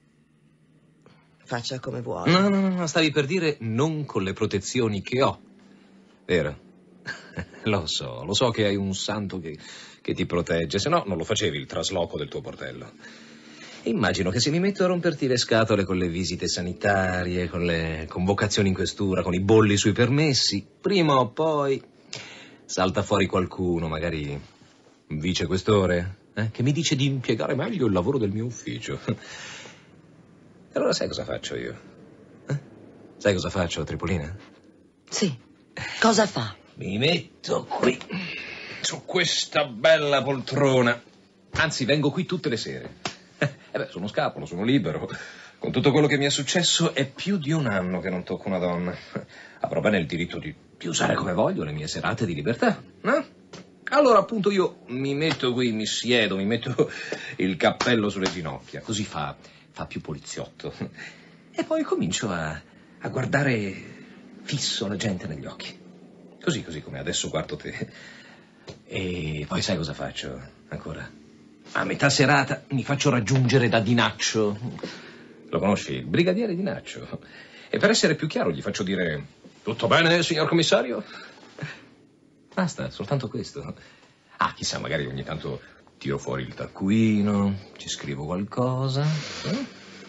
Faccia come vuole. No, no, no, stavi per dire non con le protezioni che ho. Vero? Lo so, lo so che hai un santo che, che ti protegge, se no non lo facevi il trasloco del tuo portello. Immagino che se mi metto a romperti le scatole con le visite sanitarie, con le convocazioni in questura, con i bolli sui permessi, prima o poi salta fuori qualcuno, magari un vicequestore, eh, che mi dice di impiegare meglio il lavoro del mio ufficio. E allora sai cosa faccio io? Eh? Sai cosa faccio, Tripolina? Sì. Cosa fa? Mi metto qui, su questa bella poltrona. Anzi, vengo qui tutte le sere. Eh beh, sono scapolo, sono libero. Con tutto quello che mi è successo è più di un anno che non tocco una donna. Avrò bene il diritto di, di usare come voglio le mie serate di libertà, no? Allora appunto io mi metto qui, mi siedo, mi metto il cappello sulle ginocchia. Così fa, fa più poliziotto. E poi comincio a, a guardare fisso la gente negli occhi. Così, così come adesso guardo te. E poi sai cosa faccio ancora? A metà serata mi faccio raggiungere da Dinaccio. Lo conosci? Il brigadiere Dinaccio. E per essere più chiaro gli faccio dire: tutto bene, signor commissario? Basta, soltanto questo. Ah, chissà, magari ogni tanto tiro fuori il taccuino, ci scrivo qualcosa. Eh?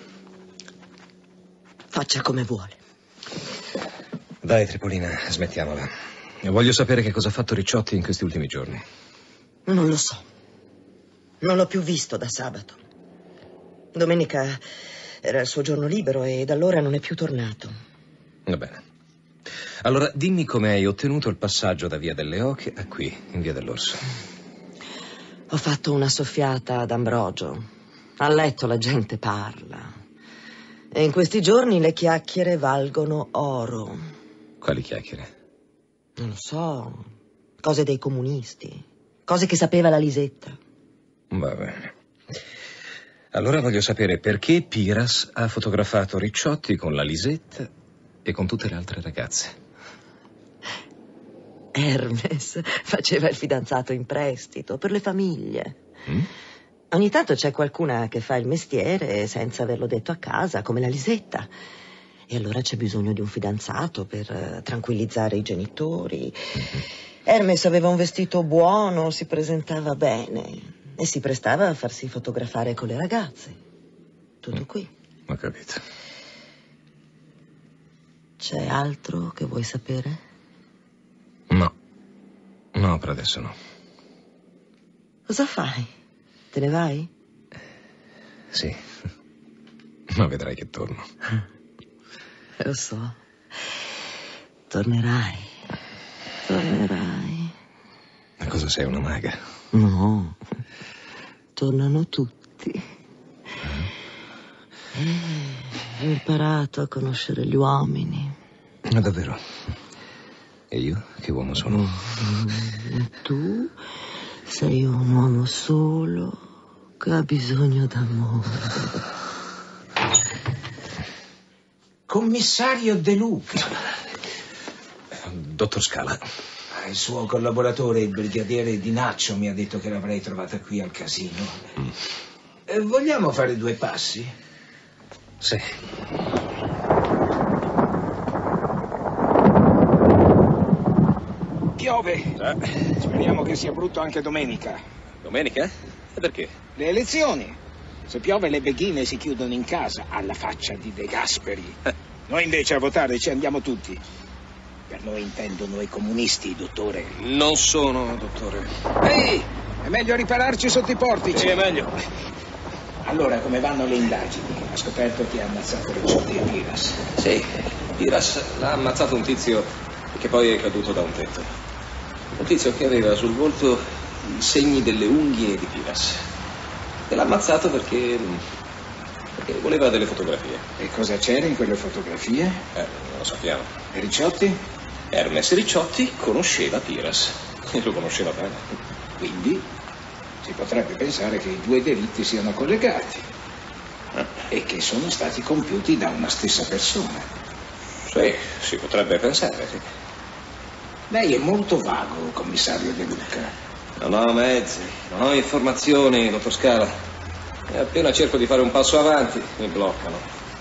Faccia come vuole. Dai, Tripolina, smettiamola. Voglio sapere che cosa ha fatto Ricciotti in questi ultimi giorni. Non lo so. Non l'ho più visto da sabato. Domenica era il suo giorno libero e da allora non è più tornato. Va bene. Allora, dimmi come hai ottenuto il passaggio da Via delle Oche a qui, in Via dell'Orso. Ho fatto una soffiata ad Ambrogio. A letto la gente parla. E in questi giorni le chiacchiere valgono oro. Quali chiacchiere? Non lo so. Cose dei comunisti. Cose che sapeva la Lisetta. Va bene. Allora voglio sapere perché Piras ha fotografato Ricciotti con la Lisetta e con tutte le altre ragazze. Hermes faceva il fidanzato in prestito per le famiglie. Mm? Ogni tanto c'è qualcuna che fa il mestiere senza averlo detto a casa, come la Lisetta. E allora c'è bisogno di un fidanzato per uh, tranquillizzare i genitori. Mm-hmm. Hermes aveva un vestito buono, si presentava bene e si prestava a farsi fotografare con le ragazze. Tutto mm. qui. Ho capito. C'è altro che vuoi sapere? No. No, per adesso no. Cosa fai? Te ne vai? Sì. Ma vedrai che torno. Lo so. Tornerai. Tornerai. Ma cosa sei, una maga? No. Tornano tutti. Eh, ho imparato a conoscere gli uomini. Ma davvero? E io? Che uomo sono? Mm, tu sei un uomo solo che ha bisogno d'amore. Commissario De Luca. Dottor Scala. Il suo collaboratore, il brigadiere Di Naccio, mi ha detto che l'avrei trovata qui al casino. Mm. Eh, vogliamo fare due passi? Sì. Piove. Eh. Speriamo che sia brutto anche domenica. Domenica? E perché? Le elezioni. Se piove le beghine si chiudono in casa, alla faccia di De Gasperi. Eh. Noi invece a votare ci andiamo tutti. Per noi intendo noi comunisti, dottore. Non sono, dottore. Ehi, è meglio ripararci sotto i portici. Sì, è meglio. Allora, come vanno le indagini? Ha scoperto che ha ammazzato Ricciotti e Piras. Sì, Piras l'ha ammazzato un tizio che poi è caduto da un tetto. Un tizio che aveva sul volto i segni delle unghie di Piras. E l'ha ammazzato perché... perché voleva delle fotografie. E cosa c'era in quelle fotografie? Eh, non lo sappiamo. E Ricciotti? Hermes Ricciotti conosceva Piras. E lo conosceva bene. Quindi si potrebbe pensare che i due delitti siano collegati. Eh. E che sono stati compiuti da una stessa persona. Sì, si potrebbe pensare, sì. Lei è molto vago, commissario De Luca. Non ho mezzi, non ho informazioni, dottor Scala. E appena cerco di fare un passo avanti, mi bloccano.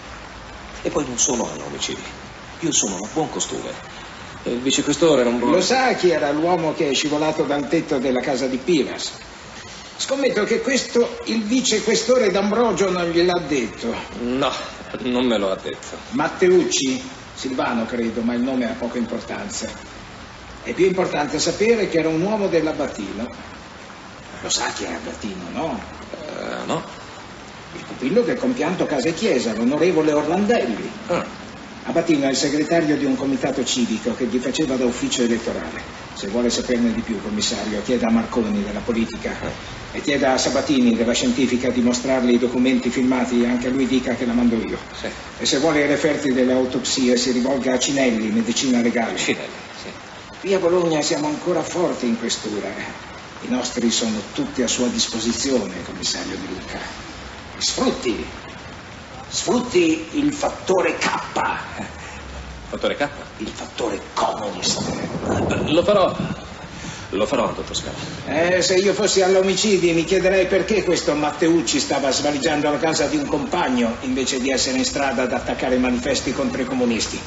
E poi non sono agli omicidi. Io sono un buon costume. E il vicequestore non vuole... Lo sa chi era l'uomo che è scivolato dal tetto della casa di Piras? Scommetto che questo il vicequestore D'Ambrogio non gliel'ha detto. No, non me lo ha detto. Matteucci? Silvano, credo, ma il nome ha poca importanza. È più importante sapere che era un uomo dell'Abatino. Lo sa chi è Abatino, no? Uh, no. Il pupillo del compianto Casa e Chiesa, l'onorevole Orlandelli. Ah. Abatino è il segretario di un comitato civico che gli faceva da ufficio elettorale. Se vuole saperne di più, commissario, chieda a Marconi della politica e chieda a Sabatini della scientifica di mostrargli i documenti filmati, anche a lui dica che la mando io. Sì. E se vuole i referti delle autopsie si rivolga a Cinelli, medicina legale. Cinelli, sì. Qui a Bologna siamo ancora forti in questura. I nostri sono tutti a sua disposizione, commissario De Luca. Sfrutti. Sfrutti il fattore K. Fattore K? Il fattore comunist. Lo farò. Lo farò, dottor Scala. Eh, se io fossi all'omicidi mi chiederei perché questo Matteucci stava svaligiando la casa di un compagno invece di essere in strada ad attaccare manifesti contro i comunisti.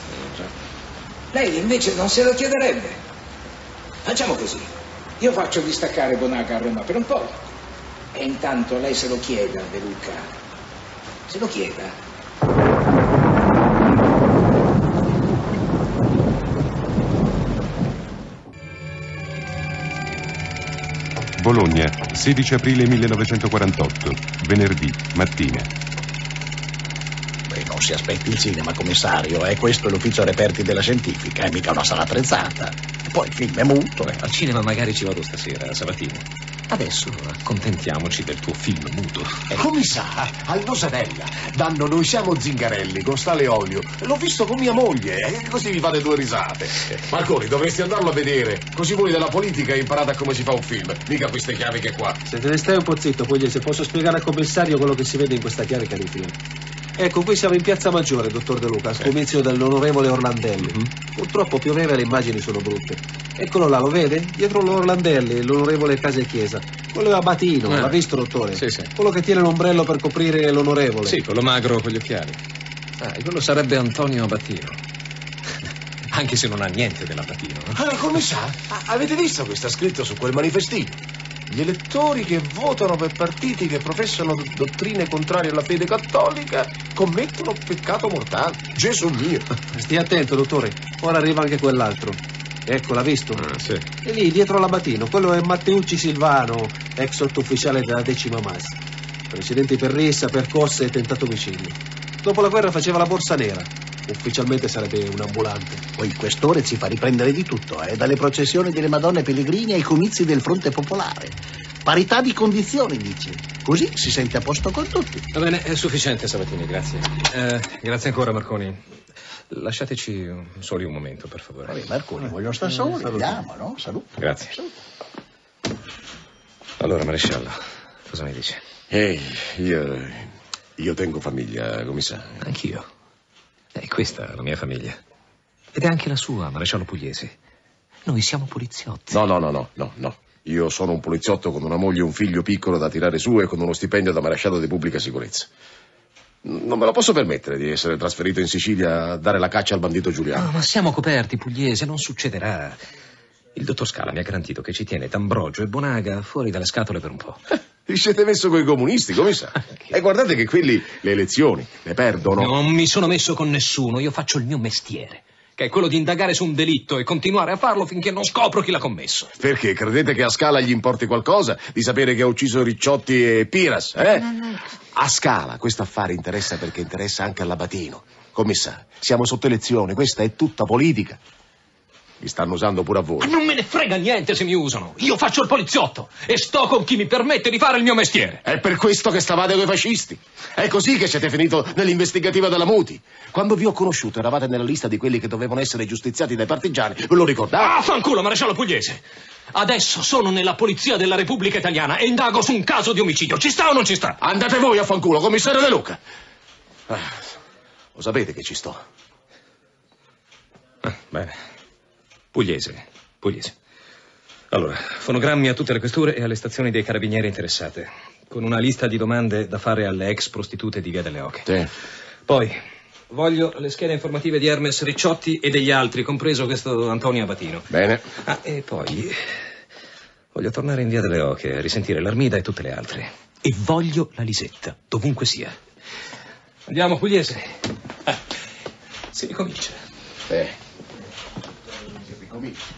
Lei invece non se lo chiederebbe. Facciamo così. Io faccio distaccare Bonaga a Roma per un po'. E intanto lei se lo chieda, De Luca. Se lo chieda. Bologna, sedici aprile millenovecentoquarantotto, venerdì, mattina. Beh, non si aspetti il cinema, commissario, eh? Questo è l'ufficio reperti della scientifica, è mica una sala attrezzata. E poi il film è muto. Beh, al cinema magari ci vado stasera, Sabatini. Adesso accontentiamoci del tuo film muto. Eh. Come sa, al Nosanella danno Noi siamo Zingarelli con Stale Olio. L'ho visto con mia moglie e così vi fate due risate. Marconi, dovresti andarlo a vedere. Così voi della politica imparate come si fa un film. Mica queste chiaviche qua. Se te ne stai un po' zitto, Pugliese, posso spiegare al commissario quello che si vede in questa chiarica di film. Ecco, qui siamo in Piazza Maggiore, dottor De Luca, al comizio dell'onorevole Orlandelli. Mm-hmm. Purtroppo pioveva e le immagini sono brutte. Eccolo là, lo vede? Dietro l'Orlandelli, l'onorevole Casa e Chiesa. Quello è Abatino, Eh. l'ha visto, dottore? Sì, sì. Quello che tiene l'ombrello per coprire l'onorevole. Sì, quello magro con gli occhiali. Ah, e quello sarebbe Antonio Abatino. Anche se non ha niente dell'Abatino. No? Ah, come sa? Ah, avete visto che sta scritto su quel manifestino? Gli elettori che votano per partiti che professano do- dottrine contrarie alla fede cattolica commettono peccato mortale. Gesù mio! Stia attento, dottore. Ora arriva anche quell'altro. Ecco, l'ha visto? Ah, sì. E lì, dietro l'Abatino, quello è Matteucci Silvano, ex sottufficiale della decima M A S. Precedenti per rissa, percosse e tentato omicidio. Dopo la guerra faceva la borsa nera. Ufficialmente sarebbe un ambulante. Poi il questore ci fa riprendere di tutto, eh? Dalle processioni delle Madonne Pellegrini ai comizi del Fronte Popolare. Parità di condizioni, dice. Così si sente a posto con tutti. Va bene, è sufficiente, Sabatini, grazie. Eh, grazie ancora, Marconi. Lasciateci soli un momento, per favore. Vabbè, Marconi, voglio stare soli, andiamo, no? Salute. Grazie. Allora, maresciallo, cosa mi dice? Ehi, io... io tengo famiglia, commissario. Anch'io. E questa è la mia famiglia. Ed è anche la sua, maresciallo Pugliese. Noi siamo poliziotti. No, no, no, no, no, no. Io sono un poliziotto con una moglie e un figlio piccolo da tirare su e con uno stipendio da maresciallo di pubblica sicurezza. Non me lo posso permettere di essere trasferito in Sicilia a dare la caccia al bandito Giuliano. No, ma siamo coperti, Pugliese, non succederà. Il dottor Scala mi ha garantito che ci tiene D'Ambrogio e Bonaga fuori dalle scatole per un po'. Vi siete messo coi comunisti, commissario. E guardate che quelli le elezioni le perdono. Non mi sono messo con nessuno, io faccio il mio mestiere, che è quello di indagare su un delitto e continuare a farlo finché non scopro chi l'ha commesso. Perché? Credete che a Scala gli importi qualcosa di sapere che ha ucciso Ricciotti e Piras, eh? A Scala questo affare interessa perché interessa anche all'Abatino. Commissario, siamo sotto elezione, questa è tutta politica. Mi stanno usando pure a voi. Ma non me ne frega niente se mi usano. Io faccio il poliziotto e sto con chi mi permette di fare il mio mestiere. È per questo che stavate coi fascisti. È così che siete finito nell'investigativa della Muti. Quando vi ho conosciuto eravate nella lista di quelli che dovevano essere giustiziati dai partigiani. Ve lo ricordate? Ah, fanculo, maresciallo Pugliese. Adesso sono nella Polizia della Repubblica Italiana e indago su un caso di omicidio. Ci sta o non ci sta? Andate voi a fanculo, commissario De Luca. Ah, lo sapete che ci sto. Ah, bene. Pugliese, Pugliese. Allora, fonogrammi a tutte le questure e alle stazioni dei carabinieri interessate, con una lista di domande da fare alle ex prostitute di Via delle Oche. Sì. Poi, voglio le schede informative di Hermes Ricciotti e degli altri, compreso questo Antonio Abatino. Bene. Ah, e poi voglio tornare in Via delle Oche a risentire l'Armida e tutte le altre. E voglio la Lisetta, dovunque sia. Andiamo, Pugliese. Ah, si ricomincia. Sì. Comincia.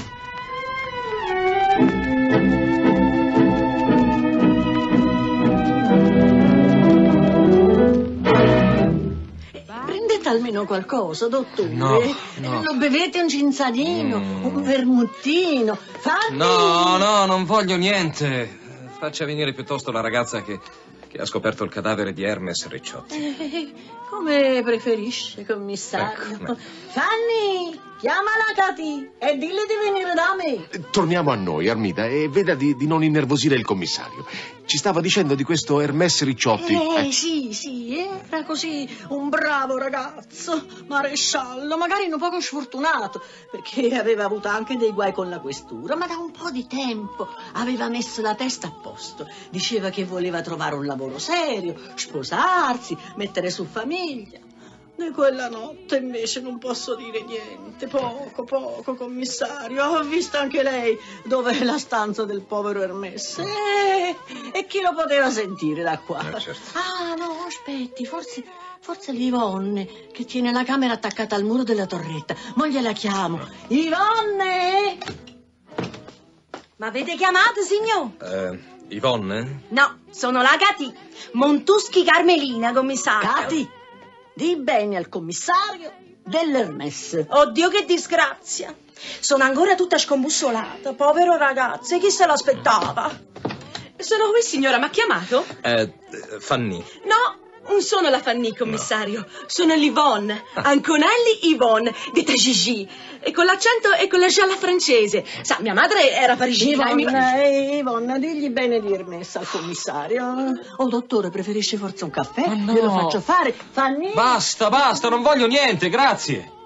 Prendete almeno qualcosa, dottore. No, no. Lo bevete un cinzadino, Mm. un vermuttino. Fanni! No, no, non voglio niente. Faccia venire piuttosto la ragazza che, che ha scoperto il cadavere di Hermes Ricciotti. Eh, come preferisce, commissario. Ecco, Fanni, chiamala Cati e dille di venire da me. Torniamo a noi, Armida, e veda di, di non innervosire il commissario. Ci stava dicendo di questo Hermes Ricciotti. Eh, Eh, sì, sì, era così un bravo ragazzo, maresciallo, magari un poco sfortunato, perché aveva avuto anche dei guai con la questura, ma da un po' di tempo aveva messo la testa a posto. Diceva che voleva trovare un lavoro serio, sposarsi, mettere su famiglia. Di quella notte invece non posso dire niente, poco, poco, commissario. Ho visto anche lei dove è la stanza del povero Hermes. Eh, e chi lo poteva sentire da qua? Eh, certo. Ah, no, aspetti, forse, forse l'Ivonne, che tiene la camera attaccata al muro della torretta. Mo gliela chiamo. Ivonne! Ma avete chiamato, signor? Eh, Yvonne? No, sono la Cati. Montuschi Carmelina, commissario. Cati, di bene al commissario dell'Hermes. Oddio, che disgrazia. Sono ancora tutta scombussolata. Povero ragazzo, e chi se l'aspettava? Sono qui, signora, mi ha chiamato? Eh, Fanny. No, non sono la Fanny, commissario. Sono l'Yvonne. Anconelli Yvonne, detta Gigi. E con l'accento e con la gialla francese. Sa, mia madre era parigina e mi... Yvonne, eh, Yvonne, digli bene di Hermes al commissario. Oh, dottore, preferisce forse un caffè? Ma no. Glielo faccio fare. Fanny? Basta, basta, non voglio niente, grazie.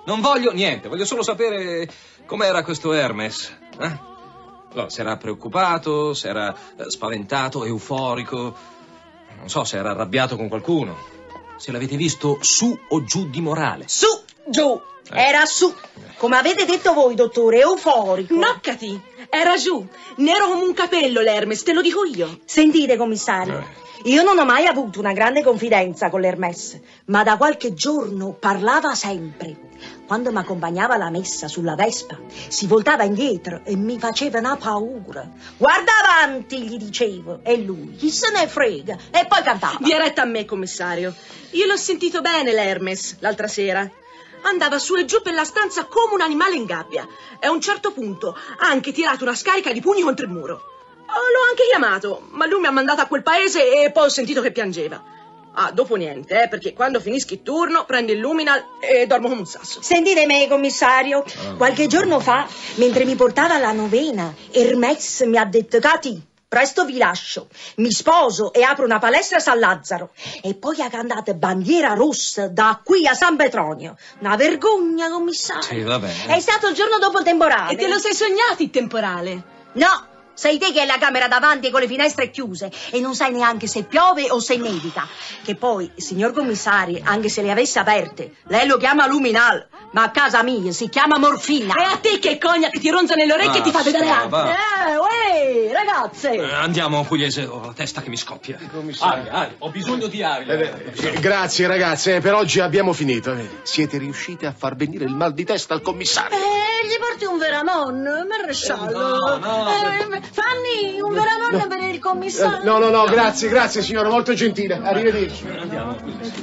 Non voglio niente, voglio solo sapere com'era questo Hermes. Eh? No, se era preoccupato, se era eh, spaventato, euforico. Non so, se era arrabbiato con qualcuno. Se l'avete visto su o giù di morale. Su, giù. Era su. Come avete detto voi, dottore, euforico. Noccati. Era giù. Nero come un capello l'Hermes, te lo dico io. Sentite, commissario. Eh. Io non ho mai avuto una grande confidenza con l'Hermes, ma da qualche giorno parlava sempre. Quando mi accompagnava alla messa sulla Vespa, si voltava indietro e mi faceva una paura. Guarda avanti, gli dicevo, e lui, chi se ne frega, e poi cantava. Dia retta a me, commissario. Io l'ho sentito bene l'Hermes l'altra sera. Andava su e giù per la stanza come un animale in gabbia e a un certo punto ha anche tirato una scarica di pugni contro il muro. L'ho anche chiamato, ma lui mi ha mandato a quel paese e poi ho sentito che piangeva. Ah, dopo niente, eh, perché quando finischi il turno prendo il Luminal e dormo come un sasso. Sentite me, commissario, qualche giorno fa, mentre mi portava la novena, Hermes mi ha detto: Cati, presto vi lascio, mi sposo e apro una palestra a San Lazzaro. E poi ha cantato Bandiera Rossa da qui a San Petronio. Una vergogna, commissario. Sì, va bene. È stato il giorno dopo il temporale. E te lo sei sognato il temporale? No. Sei te che hai la camera davanti con le finestre chiuse e non sai neanche se piove o se nevica. Che poi, signor commissario, anche se le avesse aperte, lei lo chiama Luminal, ma a casa mia si chiama morfina. E a te che cognac ti ronza nelle orecchie Ah, e ti fa vedere va, altro. va. Eh, uè, ragazze. Eh, andiamo, pugliese, ho la testa che mi scoppia. Commissario. Aria, aria, ho bisogno di aria. Eh, Grazie ragazze, per oggi abbiamo finito. Siete riuscite a far venire il mal di testa al commissario. Eh, gli porti un veramon, maresciallo. No, no, Eh, Fanny, un veramon per il commissario. No, no, no, grazie, grazie signora, molto gentile. Arrivederci. Andiamo.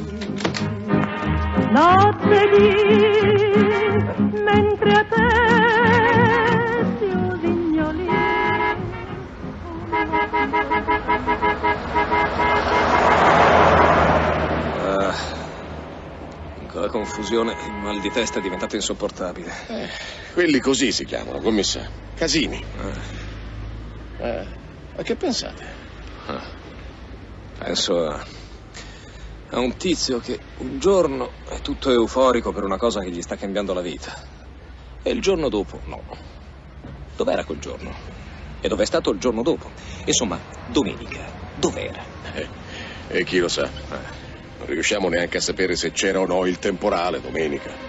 Notte di mentre a te si usignoli. Ah, con la confusione il mal di testa è diventato insopportabile. Eh, quelli così si chiamano, commissario. Casini. Eh, a che pensate? Ah, penso a, a un tizio che un giorno è tutto euforico per una cosa che gli sta cambiando la vita. E il giorno dopo, no. Dov'era quel giorno? E dov'è stato il giorno dopo? Insomma, domenica, dov'era? Eh, e chi lo sa? Eh, non riusciamo neanche a sapere se c'era o no il temporale domenica.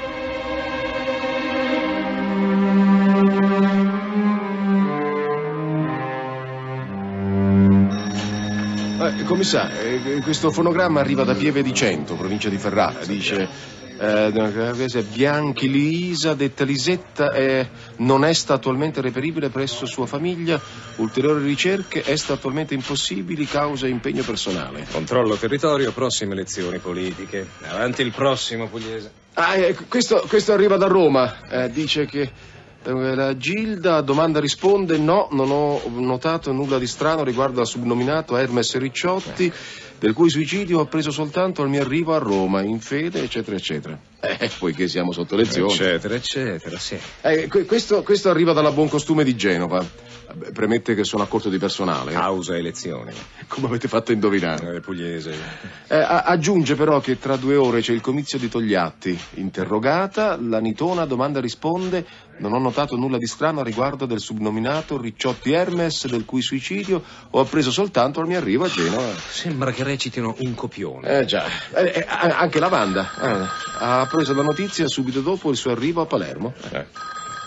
Eh, commissario, eh, questo fonogramma arriva da Pieve di Cento, provincia di Ferrara. Dice eh, Bianchi Luisa, detta Lisetta, eh, non est attualmente reperibile presso sua famiglia. Ulteriori ricerche est attualmente impossibili causa impegno personale. Controllo territorio, prossime elezioni politiche. Avanti il prossimo, pugliese. Ah, eh, questo, questo arriva da Roma. Eh, dice che eh, la Gilda a domanda risponde: no, non ho notato nulla di strano riguardo al subnominato Hermes Ricciotti, del cui suicidio ho preso soltanto al mio arrivo a Roma, in fede, eccetera, eccetera. Eh, poiché siamo sotto lezione. Eccetera, eccetera, sì. Eh, que- questo, questo arriva dalla Buoncostume di Genova. Premette che sono a corto di personale. Causa elezioni. Come avete fatto a indovinare? Eh, pugliese. Eh, a- aggiunge però che tra due ore c'è il comizio di Togliatti. Interrogata, la nitona domanda risponde: non ho notato nulla di strano a riguardo del subnominato Ricciotti Hermes, del cui suicidio ho appreso soltanto al mio arrivo a Genova. Sembra che recitino un copione. Eh già, eh, eh, anche la Wanda eh, ha preso la notizia subito dopo il suo arrivo a Palermo. Eh.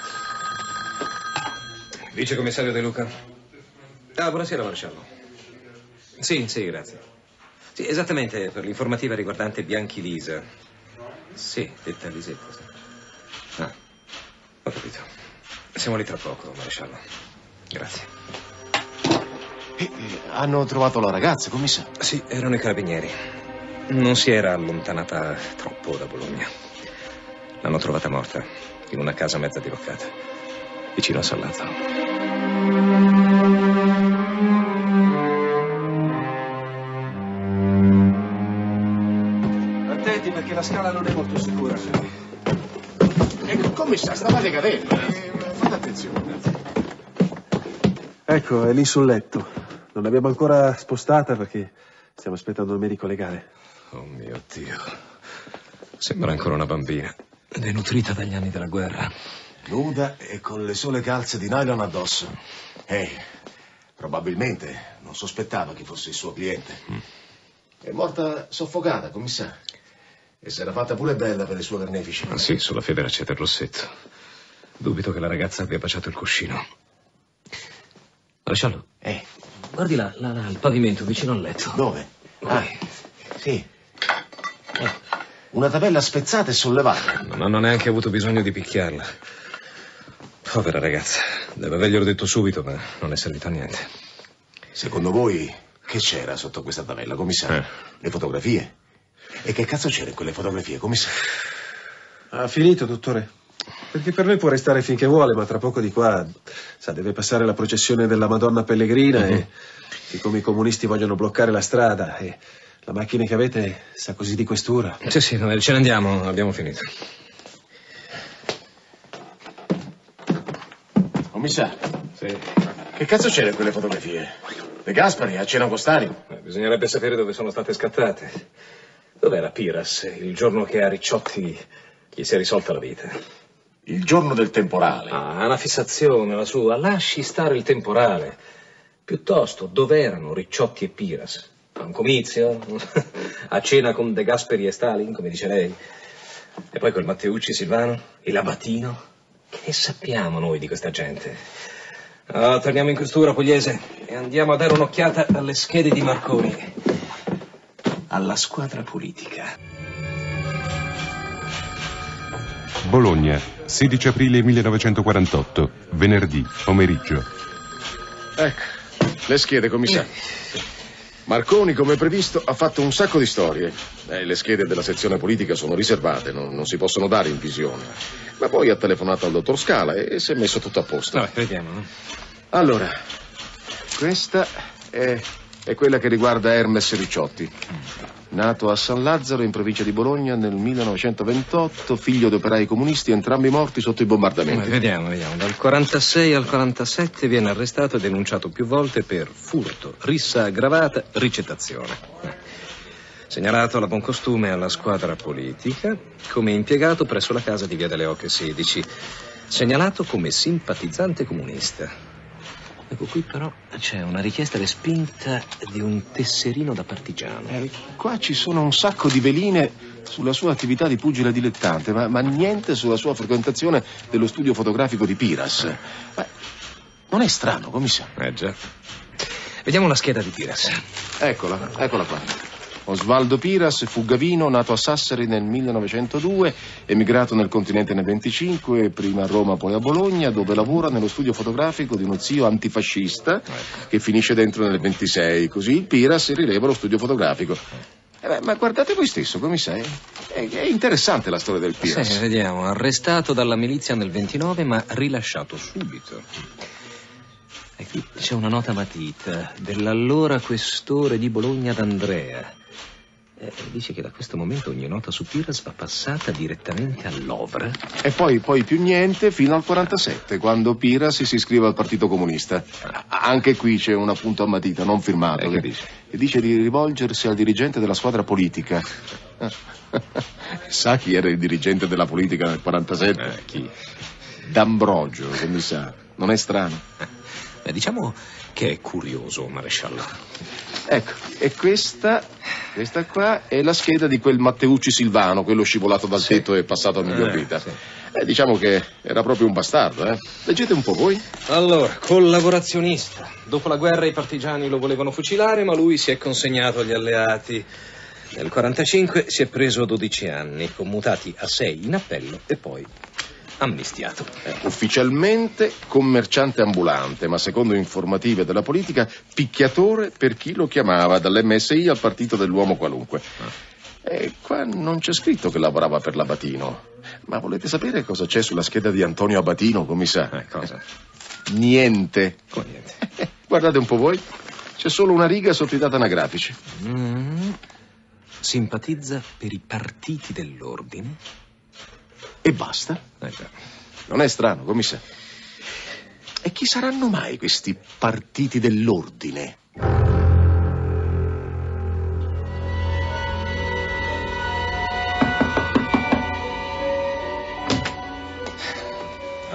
Vice commissario De Luca. Ah, buonasera, maresciallo. Sì, sì, grazie. Sì, esattamente, per l'informativa riguardante Bianchi Lisa. Sì, detta Lisetta, sì. Ah, ho capito. Siamo lì tra poco, maresciallo. Grazie. Eh, eh, hanno trovato la ragazza, commissario? Sì, erano i carabinieri. Non si era allontanata troppo da Bologna. L'hanno trovata morta, in una casa mezza diroccata, vicino a San Lazzaro. Attenti perché la scala non è molto sicura. Ecco, commissario, stavate cadendo. Eh, fate attenzione. Ecco, è lì sul letto. Non l'abbiamo ancora spostata perché stiamo aspettando il medico legale. Oh mio Dio. Sembra ancora una bambina. Denutrita dagli anni della guerra. Nuda e con le sole calze di nylon addosso. Ehi, probabilmente non sospettava chi fosse il suo cliente. Mm. È morta soffocata, commissario. E si era fatta pure bella per il suo carnefice. Ah sì, sulla fede c'è del rossetto. Dubito che la ragazza abbia baciato il cuscino. Maresciallo. Eh. Guardi là, là, là, il pavimento vicino al letto. Dove? Ah, sì. Eh. Una tabella spezzata e sollevata. Non hanno neanche avuto bisogno di picchiarla. Povera ragazza. Deve averglielo detto subito, ma non è servito a niente. Secondo voi che c'era sotto questa tabella, commissario? Eh. Le fotografie? E che cazzo c'era in quelle fotografie, commissario? Ha finito, dottore. Perché per noi può restare finché vuole, ma tra poco di qua, sa, deve passare la processione della Madonna Pellegrina uh-huh. e siccome i comunisti vogliono bloccare la strada e la macchina che avete sa così di questura. Sì, sì, noi ce ne andiamo, abbiamo finito. Commissario? Sì. Che cazzo c'era in quelle fotografie? De Gaspari a cena con Stalin? Eh, bisognerebbe sapere dove sono state scattate. Dov'era Piras il giorno che a Ricciotti gli si è risolta la vita? Il giorno del temporale. Ah, una fissazione la sua. Lasci stare il temporale. Piuttosto, dov'erano Ricciotti e Piras? A un comizio? A cena con De Gasperi e Stalin, come dice lei? E poi quel Matteucci Silvano? E l'Abatino? Che ne sappiamo noi di questa gente? Ah, torniamo in questura, Pugliese, e andiamo a dare un'occhiata alle schede di Marconi. Alla squadra politica. Bologna, sedici aprile millenovecentoquarantotto, venerdì, pomeriggio. Ecco, le schede, commissario. Marconi, come previsto, ha fatto un sacco di storie. Eh, le schede della sezione politica sono riservate, non, non si possono dare in visione. Ma poi ha telefonato al dottor Scala e, e si è messo tutto a posto. No, vediamo. No? Allora, questa è, è quella che riguarda Hermes Ricciotti. Nato a San Lazzaro, in provincia di Bologna, nel millenovecentoventotto, figlio di operai comunisti, entrambi morti sotto i bombardamenti. Ma vediamo, vediamo. Dal quarantasei al quarantasette viene arrestato e denunciato più volte per furto, rissa aggravata, ricettazione. Segnalato alla Buoncostume alla squadra politica come impiegato presso la casa di Via delle Oche sedici. Segnalato come simpatizzante comunista. Ecco, qui però c'è una richiesta respinta di un tesserino da partigiano. Eh, qua ci sono un sacco di veline sulla sua attività di pugile dilettante, ma, ma niente sulla sua frequentazione dello studio fotografico di Piras. Eh. Ma non è strano, commissario? Eh già. Vediamo la scheda di Piras. Eccola, eccola qua. Osvaldo Piras, fugavino, nato a Sassari nel millenovecentodue, emigrato nel continente nel venticinque, prima a Roma poi a Bologna, dove lavora nello studio fotografico di uno zio antifascista che finisce dentro nel ventisei. Così il Piras rileva lo studio fotografico. Eh beh, ma guardate voi stesso, commissario. È, è interessante la storia del Piras. Sì, vediamo. Arrestato dalla milizia nel ventinove, ma rilasciato subito. E qui c'è una nota matita dell'allora questore di Bologna d'Andrea. Eh, dice che da questo momento ogni nota su Piras va passata direttamente all'Ovra. E poi, poi più niente fino al quarantasette, quando Piras si iscrive al Partito Comunista. Anche qui c'è un appunto a matita, non firmato, eh, che, dice? che dice di rivolgersi al dirigente della squadra politica. Sa chi era il dirigente della politica nel quarantasette? Eh, chi? D'Ambrogio, commissario. Non è strano? Beh, diciamo che è curioso, maresciallo. Ecco, e questa, questa qua è la scheda di quel Matteucci Silvano, quello scivolato dal sì. tetto e passato a miglior eh, vita. Sì. Eh, diciamo che era proprio un bastardo, eh. Leggete un po' voi. Allora, collaborazionista. Dopo la guerra i partigiani lo volevano fucilare, ma lui si è consegnato agli alleati. Nel quarantacinque si è preso dodici anni, commutati a sei in appello e poi amnistiato. Eh, ufficialmente commerciante ambulante, ma secondo informative della politica picchiatore per chi lo chiamava, dall'emme esse i al partito dell'uomo qualunque. Ah. E qua non c'è scritto che lavorava per l'Abatino. Ma volete sapere cosa c'è sulla scheda di Antonio Abatino, commissario? Eh, cosa? Niente. Come niente? Guardate un po' voi. C'è solo una riga sotto i dati anagrafici. Mm. Simpatizza per i partiti dell'ordine. E basta? Eh già. Non è strano, commissario? E chi saranno mai questi partiti dell'ordine?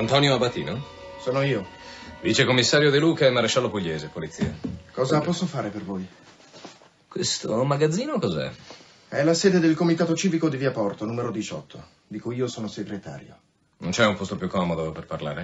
Antonio Abatino? Sono io. Vicecommissario De Luca e maresciallo Pugliese, polizia. Cosa posso fare per voi? Questo magazzino cos'è? È la sede del comitato civico di Via Porto, numero diciotto, di cui io sono segretario. Non c'è un posto più comodo per parlare?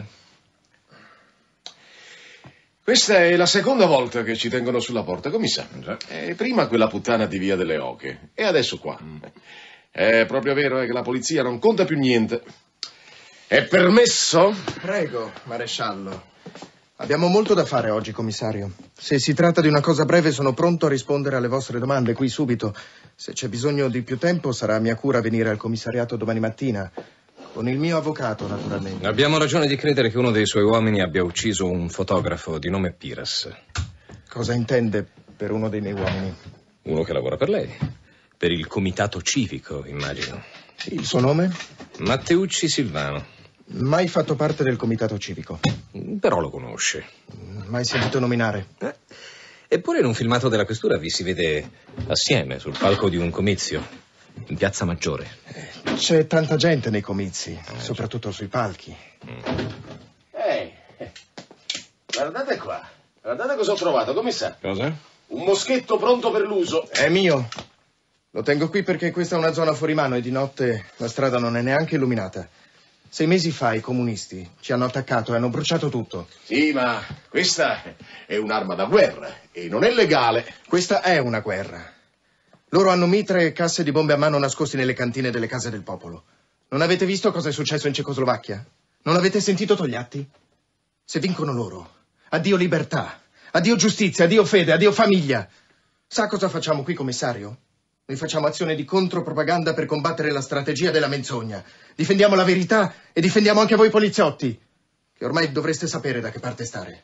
Questa è la seconda volta che ci tengono sulla porta, commissario. Eh, prima quella puttana di Via delle Oche e adesso qua. Mm. È proprio vero, è che la polizia non conta più niente. È permesso? Prego, maresciallo. Abbiamo molto da fare oggi, commissario. Se si tratta di una cosa breve, sono pronto a rispondere alle vostre domande qui subito. Se c'è bisogno di più tempo, sarà a mia cura venire al commissariato domani mattina. Con il mio avvocato, naturalmente. Abbiamo ragione di credere che uno dei suoi uomini abbia ucciso un fotografo di nome Piras. Cosa intende per uno dei miei uomini? Uno che lavora per lei. Per il comitato civico, immagino. Il suo nome? Matteucci Silvano. Mai fatto parte del comitato civico. Però lo conosce. Mai sentito nominare. Eh? Eppure in un filmato della questura vi si vede assieme sul palco di un comizio. In Piazza Maggiore. C'è tanta gente nei comizi, eh, soprattutto sui palchi. Ehi, eh, guardate qua. Guardate cosa ho trovato, commissario. Cosa? Un moschetto pronto per l'uso. È mio. Lo tengo qui perché questa è una zona fuori mano e di notte la strada non è neanche illuminata. Sei mesi fa i comunisti ci hanno attaccato e hanno bruciato tutto. Sì, ma questa è un'arma da guerra e non è legale. Questa è una guerra. Loro hanno mitre e casse di bombe a mano nascosti nelle cantine delle case del popolo. Non avete visto cosa è successo in Cecoslovacchia? Non avete sentito Togliatti? Se vincono loro, addio libertà, addio giustizia, addio fede, addio famiglia. Sa cosa facciamo qui, commissario? Noi facciamo azione di contropropaganda per combattere la strategia della menzogna. Difendiamo la verità e difendiamo anche voi poliziotti, che ormai dovreste sapere da che parte stare.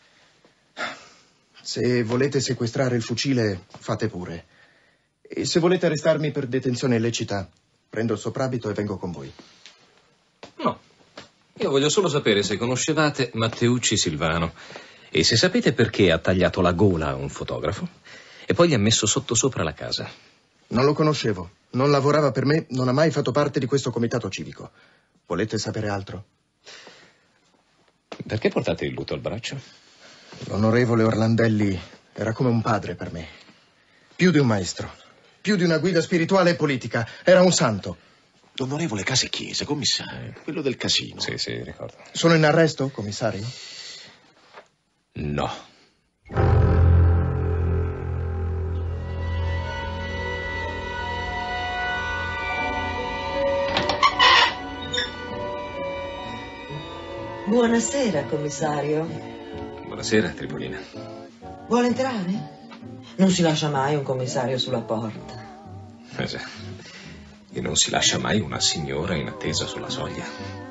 Se volete sequestrare il fucile, fate pure. E se volete arrestarmi per detenzione illecita, prendo il soprabito e vengo con voi. No. Io voglio solo sapere se conoscevate Matteucci Silvano e se sapete perché ha tagliato la gola a un fotografo e poi gli ha messo sottosopra la casa. Non lo conoscevo. Non lavorava per me, non ha mai fatto parte di questo comitato civico. Volete sapere altro? Perché portate il lutto al braccio? L'onorevole Orlandelli era come un padre per me. Più di un maestro. Più di una guida spirituale e politica. Era un santo. L'onorevole Casechiese, commissario. Quello del casino. Sì, sì, ricordo. Sono in arresto, commissario? No. Buonasera, commissario. Buonasera, Tripolina. Vuole entrare? Non si lascia mai un commissario sulla porta. Eh già. E non si lascia mai una signora in attesa sulla soglia.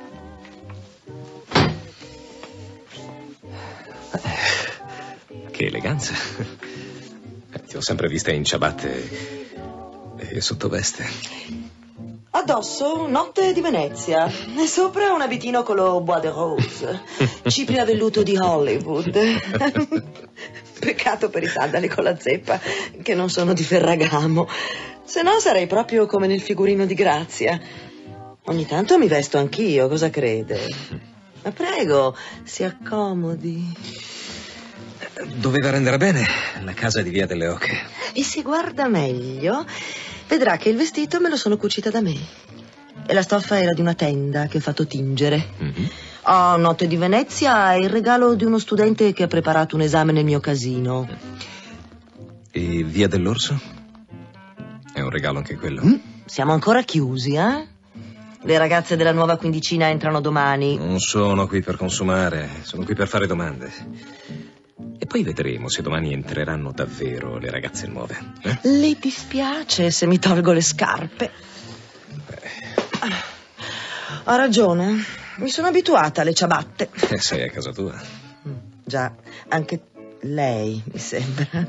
Eh, che eleganza. Eh, ti ho sempre vista in ciabatte e sottoveste. Addosso, notte di Venezia. E sopra un abitino con lo bois de rose. Cipri a velluto di Hollywood. Peccato per i sandali con la zeppa, che non sono di Ferragamo. Se no sarei proprio come nel figurino di Grazia. Ogni tanto mi vesto anch'io, cosa crede? Ma prego, si accomodi. Doveva rendere bene la casa di Via delle Oche. E se guarda meglio, vedrà che il vestito me lo sono cucita da me. E la stoffa era di una tenda che ho fatto tingere. Mm-hmm. Oh, notte di Venezia è il regalo di uno studente che ha preparato un esame nel mio casino. E Via dell'Orso? È un regalo anche quello? Mm? Siamo ancora chiusi, eh? Le ragazze della nuova quindicina entrano domani. Non sono qui per consumare, sono qui per fare domande. E poi vedremo se domani entreranno davvero le ragazze nuove. Eh? Le dispiace se mi tolgo le scarpe? Beh. Ha ragione. Mi sono abituata alle ciabatte. Eh, sei a casa tua. Già, anche lei, mi sembra.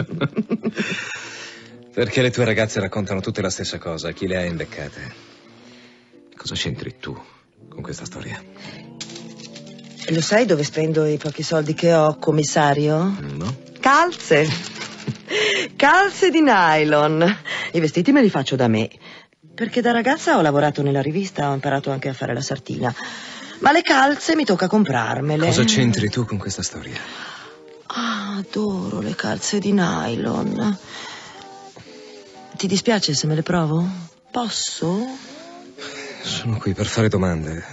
Perché le tue ragazze raccontano tutte la stessa cosa, chi le ha imbeccate? Cosa c'entri tu con questa storia? Lo sai dove spendo i pochi soldi che ho, commissario? No. Calze. Calze di nylon. I vestiti me li faccio da me. Perché da ragazza ho lavorato nella rivista, ho imparato anche a fare la sartina. Ma le calze mi tocca comprarmele. Cosa c'entri tu con questa storia? Ah, adoro le calze di nylon. Ti dispiace se me le provo? Posso? Sono qui per fare domande.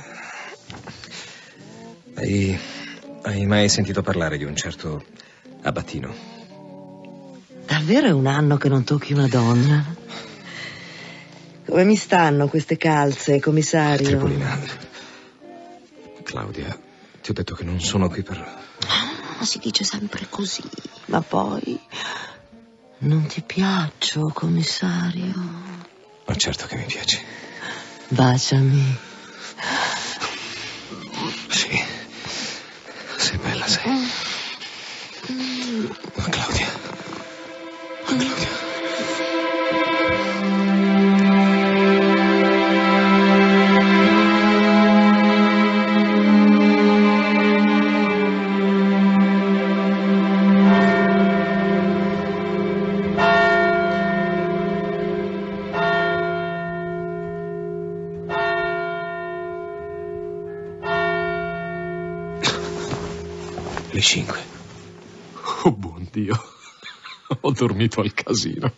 Hai, hai mai sentito parlare di un certo Abatino? Davvero è un anno che non tocchi una donna? Come mi stanno queste calze, commissario? Tripolina. Claudia, ti ho detto che non sono qui per... Ah, si dice sempre così, ma poi... Non ti piaccio, commissario? Ma certo che mi piaci. Baciami. Sì. Sei bella, sei. Ma Claudia. Ma Claudia. Le cinque. Oh, buon Dio. Ho dormito al casino.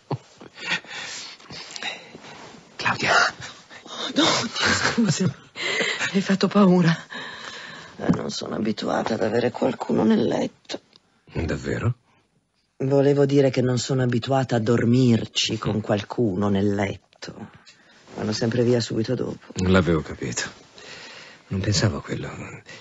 Claudia. Oh, no, Dio, scusami. Hai fatto paura. Eh, non sono abituata ad avere qualcuno nel letto. Davvero? Volevo dire che non sono abituata a dormirci con qualcuno nel letto. Vanno sempre via subito dopo. L'avevo capito. Non pensavo a quello.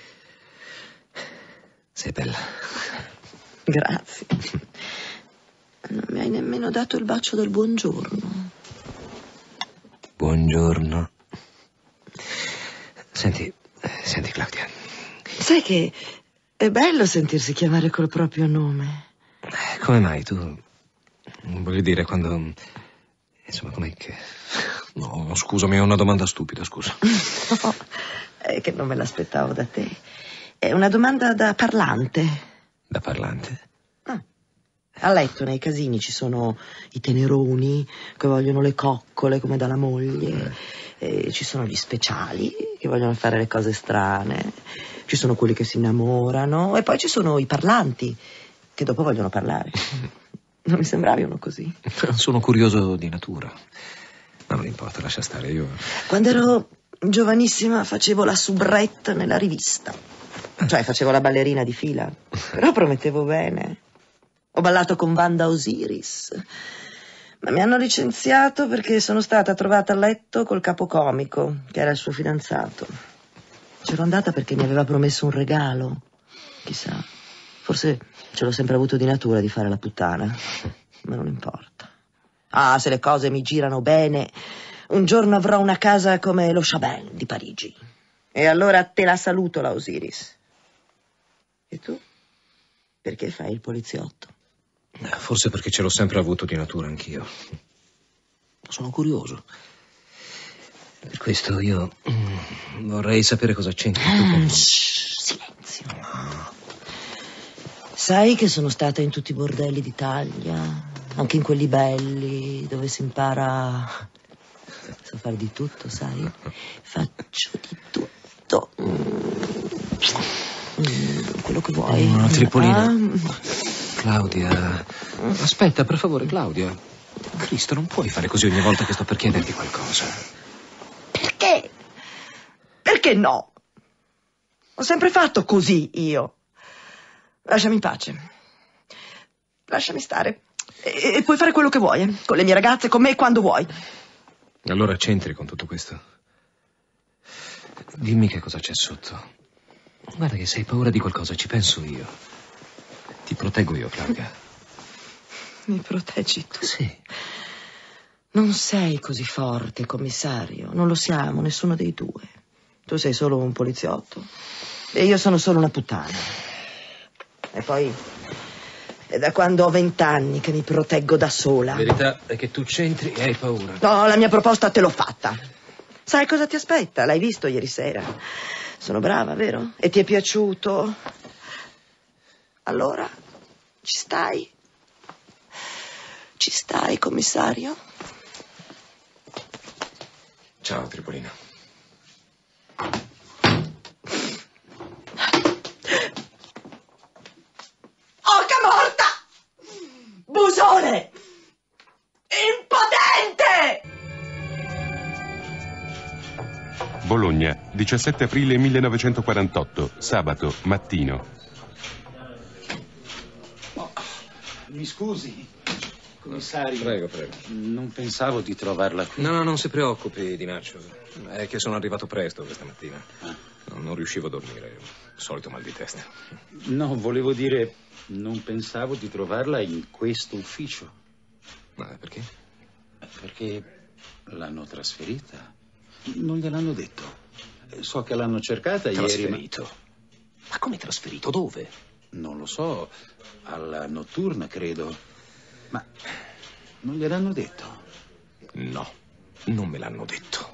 Sei bella. Grazie. Non mi hai nemmeno dato il bacio del buongiorno. Buongiorno. Senti, senti Claudia. Sai che è bello sentirsi chiamare col proprio nome. Come mai tu... Voglio dire, quando... Insomma, com'è che... No, scusami, è una domanda stupida, scusa. No, è che non me l'aspettavo da te. È una domanda da parlante. Da parlante? Ah. A letto nei casini ci sono i teneroni che vogliono le coccole come dalla moglie. Eh. E ci sono gli speciali che vogliono fare le cose strane. Ci sono quelli che si innamorano. E poi ci sono i parlanti che dopo vogliono parlare. Non mi sembravi uno così? Sono curioso di natura. Ma non importa, lascia stare, io... Quando ero giovanissima facevo la soubrette nella rivista. Cioè facevo la ballerina di fila. Però promettevo bene. Ho ballato con Wanda Osiris. Ma mi hanno licenziato perché sono stata trovata a letto col capocomico, che era il suo fidanzato. C'ero andata perché mi aveva promesso un regalo. Chissà, forse ce l'ho sempre avuto di natura di fare la puttana. Ma non importa. Ah, se le cose mi girano bene, un giorno avrò una casa come lo Chabin di Parigi. E allora te la saluto, la Osiris. E tu? Perché fai il poliziotto? Forse perché ce l'ho sempre avuto di natura anch'io. Sono curioso. Per questo io mm, vorrei sapere cosa c'entri tu con... Shh, silenzio. Sai che sono stata in tutti i bordelli d'Italia, anche in quelli belli, dove si impara... So fare di tutto, sai? Faccio di tutto. Mm, quello che vuoi. Una tripolina. Ah. Claudia. Aspetta, per favore, Claudia. Cristo, non puoi fare così ogni volta che sto per chiederti qualcosa. Perché? Perché no? Ho sempre fatto così io. Lasciami in pace. Lasciami stare. E, e puoi fare quello che vuoi, eh? Con le mie ragazze, con me, quando vuoi. Allora c'entri con tutto questo. Dimmi che cosa c'è sotto. Guarda che se hai paura di qualcosa ci penso io. Ti proteggo io, Claudia. Mi proteggi tu? Sì. Non sei così forte, commissario. Non lo siamo, nessuno dei due. Tu sei solo un poliziotto e io sono solo una puttana. E poi è da quando ho vent'anni che mi proteggo da sola. La verità è che tu c'entri e hai paura. No, la mia proposta te l'ho fatta. Sai cosa ti aspetta? L'hai visto ieri sera. Sono brava, vero? E ti è piaciuto? Allora, ci stai? Ci stai, commissario? Ciao, Tripolina. Bologna, diciassette aprile millenovecentoquarantotto, sabato, mattino. Oh, mi scusi, commissario. Prego, prego. Non pensavo di trovarla qui. No, no, non si preoccupi, Dinaccio. È che sono arrivato presto questa mattina. Non, non riuscivo a dormire. Solito mal di testa. No, volevo dire, non pensavo di trovarla in questo ufficio. Ma perché? Perché l'hanno trasferita. Non gliel'hanno detto. So che l'hanno cercata ieri. Trasferito? Ma... ma come trasferito? Dove? Non lo so. Alla notturna, credo. Ma non gliel'hanno detto? No, non me l'hanno detto.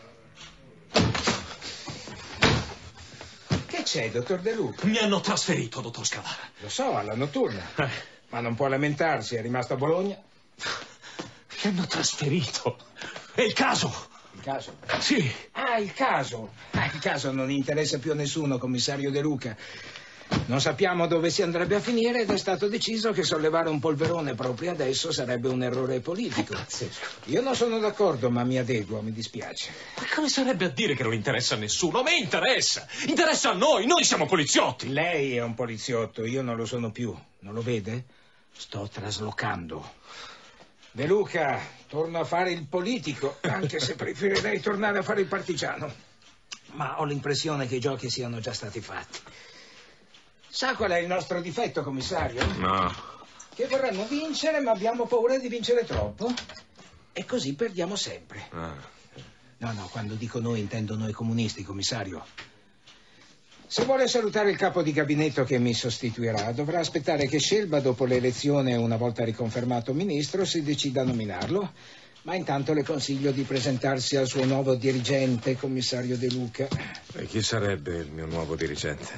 Che c'è, dottor De Luca? Mi hanno trasferito, dottor Scavara. Lo so, alla notturna. Eh. Ma non può lamentarsi, è rimasto a Bologna. Mi hanno trasferito. È il caso. Il caso? Sì. Ah, il caso. Ah, il caso non interessa più a nessuno, commissario De Luca. Non sappiamo dove si andrebbe a finire ed è stato deciso che sollevare un polverone proprio adesso sarebbe un errore politico. Pazzesco. Io non sono d'accordo, ma mi adeguo, mi dispiace. Ma come sarebbe a dire che non interessa a nessuno? A me interessa! Interessa a noi! Noi siamo poliziotti! Lei è un poliziotto, io non lo sono più. Non lo vede? Sto traslocando. De Luca, torno a fare il politico, anche se preferirei tornare a fare il partigiano. Ma ho l'impressione che i giochi siano già stati fatti. Sa qual è il nostro difetto, commissario? No. Che vorremmo vincere, ma abbiamo paura di vincere troppo. E così perdiamo sempre. Ah. No, no, quando dico noi intendo noi comunisti, commissario. Se vuole salutare il capo di gabinetto che mi sostituirà, dovrà aspettare che Scelba, dopo l'elezione, una volta riconfermato ministro, si decida a nominarlo. Ma intanto le consiglio di presentarsi al suo nuovo dirigente, commissario De Luca. E chi sarebbe il mio nuovo dirigente?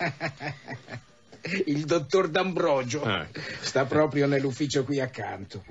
Il dottor D'Ambrogio. Ah. Sta proprio nell'ufficio qui accanto.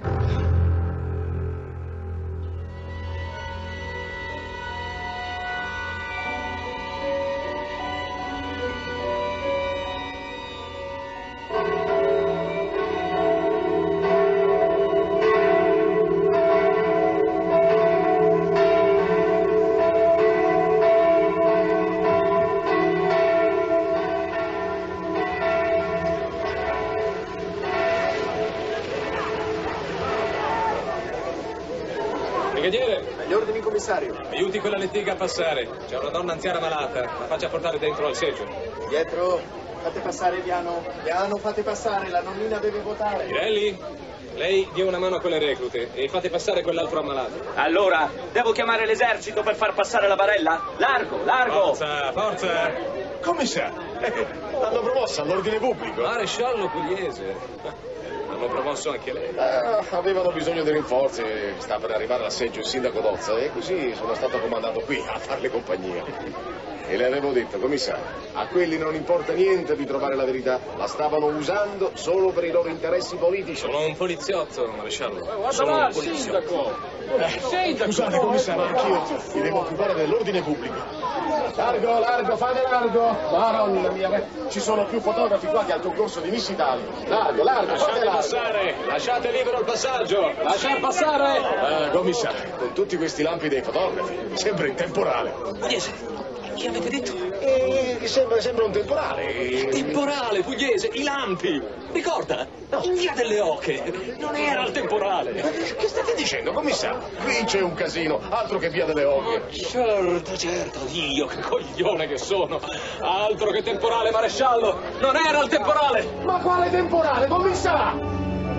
Agli ordini, commissario. Aiuti quella lettiga a passare. C'è una donna anziana malata. La faccia portare dentro al seggio. Dietro, fate passare Piano. Piano, fate passare, la nonnina deve votare. Pirelli, lei dia una mano a quelle reclute e fate passare quell'altro ammalato. Allora, devo chiamare l'esercito per far passare la barella? Largo, largo! Forza, forza! Commissario, l'hanno promossa all'ordine pubblico. Maresciallo Pugliese. Hanno promosso anche lei. Eh, avevano bisogno di rinforzi, sta per arrivare all'asseggio il sindaco Dozza e così sono stato comandato qui a farle compagnia. E le avevo detto, commissario, a quelli non importa niente di trovare la verità, la stavano usando solo per i loro interessi politici. Sono un poliziotto, maresciallo. Guarda Sono là, un poliziotto. sindaco! Eh, scusate, commissario, anch'io mi devo occupare dell'ordine pubblico. Largo, largo, fate largo! Madonna mia, ci sono più fotografi qua che al concorso di Miss Italia. Largo, largo, fate Lasciate largo! passare! Lasciate libero il passaggio! Lasciar passare! Eh, commissario, con tutti questi lampi dei fotografi, sembra in temporale. Pugliese, che avete detto? Eh, sembra, sembra un temporale. Temporale, Pugliese, i lampi! Ricorda, in via delle Oche, non era il temporale. Che state dicendo, commissario? Qui c'è un casino, altro che via delle Oche. Certo, certo, io che coglione che sono. Altro che temporale, maresciallo. Non era il temporale. Ma quale temporale, commissario?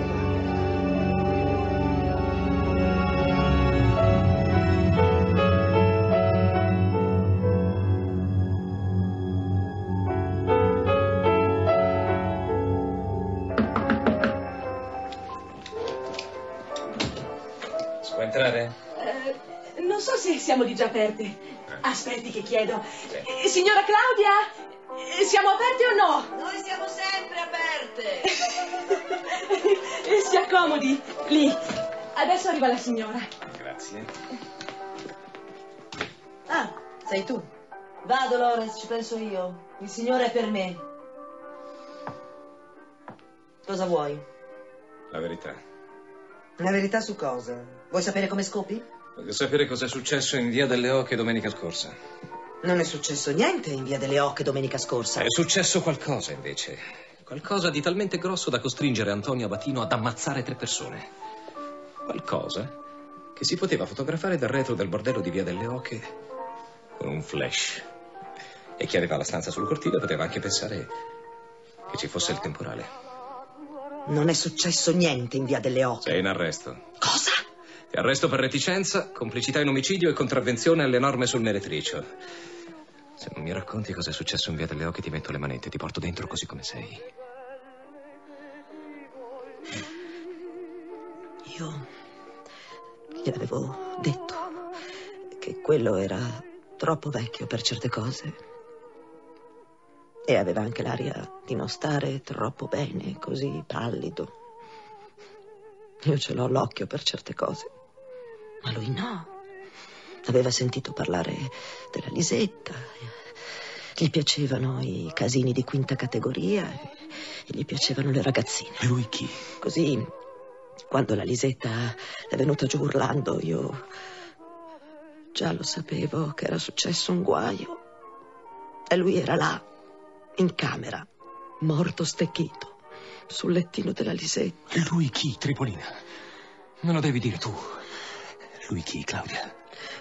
Si può entrare? Eh, non so se siamo di già aperte. Aspetti che chiedo. Eh, signora Claudia, eh, siamo aperte o no? Noi siamo sempre aperte. Eh, si accomodi, lì. Adesso arriva la signora. Grazie. Ah, sei tu. Va, Dolores, ci penso io. Il signore è per me. Cosa vuoi? La verità. La verità su cosa? Vuoi sapere come scopi? Voglio sapere cosa è successo in via delle Oche domenica scorsa. Non è successo niente in via delle Oche domenica scorsa. È successo qualcosa, invece. Qualcosa di talmente grosso da costringere Antonio Abatino ad ammazzare tre persone. Qualcosa che si poteva fotografare dal retro del bordello di via delle Oche con un flash. E chi aveva la stanza sul cortile poteva anche pensare che ci fosse il temporale. Non è successo niente in via delle Oche. Sei in arresto. Cosa? Ti arresto per reticenza, complicità in omicidio e contravvenzione alle norme sul meretricio. Se non mi racconti cosa è successo in via delle Oche, ti metto le manette, ti porto dentro così come sei. Io gliel'avevo detto che quello era troppo vecchio per certe cose. E aveva anche l'aria di non stare troppo bene, così pallido. Io ce l'ho l'occhio per certe cose. Ma lui no. Aveva sentito parlare della Lisetta. Gli piacevano i casini di quinta categoria e gli piacevano le ragazzine. E lui chi? Così, quando la Lisetta è venuta giù urlando, io già lo sapevo che era successo un guaio. E lui era là, in camera, morto stecchito, sul lettino della Lisetta. E lui chi, Tripolina? Me lo devi dire tu. Lui chi, Claudia?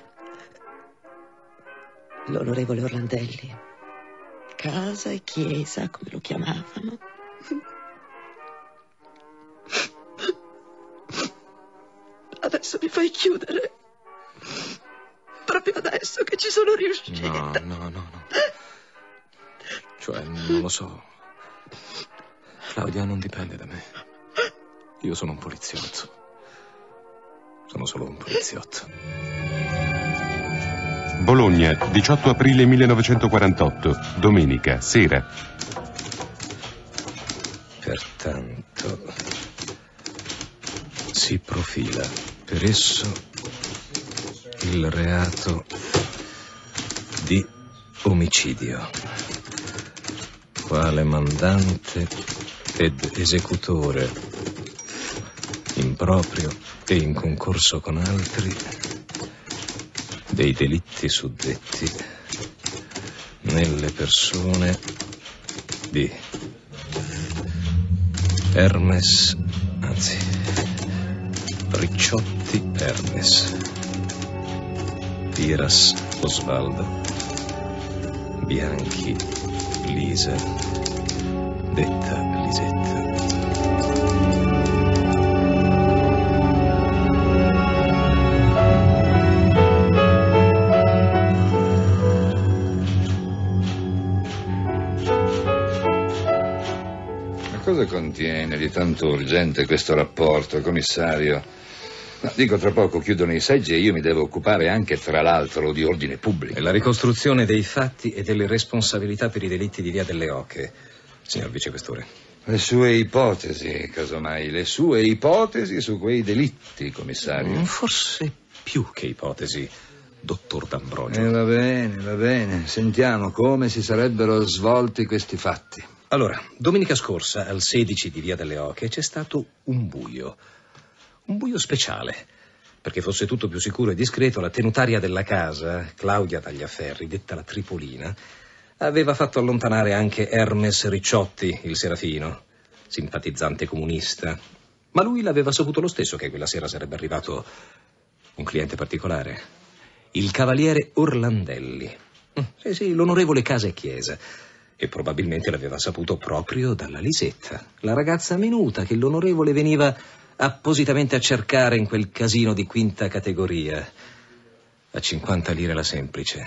L'onorevole Orlandelli. Casa e chiesa, come lo chiamavano. Adesso mi fai chiudere. Proprio adesso che ci sono riuscita. No, no, no, no. Cioè, non lo so. Claudia, non dipende da me. Io sono un poliziotto. Sono solo un poliziotto. Bologna, diciotto aprile millenovecentoquarantotto, domenica, sera. Pertanto si profila per esso il reato di omicidio, quale mandante ed esecutore, improprio e in concorso con altri, dei delitti suddetti nelle persone di Hermes, anzi, Ricciotti Hermes, Piras Osvaldo, Bianchi Lisa, detta Lisetta. Cosa contiene di tanto urgente questo rapporto, commissario? No, dico, tra poco chiudono i seggi e io mi devo occupare anche, tra l'altro, di ordine pubblico. E la ricostruzione dei fatti e delle responsabilità per i delitti di via delle Oche, signor vicequestore. Le sue ipotesi, casomai, le sue ipotesi su quei delitti, commissario. Forse più che ipotesi, dottor D'Ambrogio. Eh, va bene, va bene. Sentiamo come si sarebbero svolti questi fatti. Allora, domenica scorsa, al sedici di via delle Oche, c'è stato un buio. Un buio speciale. Perché fosse tutto più sicuro e discreto, la tenutaria della casa, Claudia Tagliaferri, detta la Tripolina, aveva fatto allontanare anche Hermes Ricciotti, il serafino, simpatizzante comunista. Ma lui l'aveva saputo lo stesso che quella sera sarebbe arrivato un cliente particolare. Il cavaliere Orlandelli. Sì, sì, l'onorevole Casa e Chiesa. E probabilmente l'aveva saputo proprio dalla Lisetta, la ragazza minuta che l'onorevole veniva appositamente a cercare in quel casino di quinta categoria, a cinquanta lire la semplice.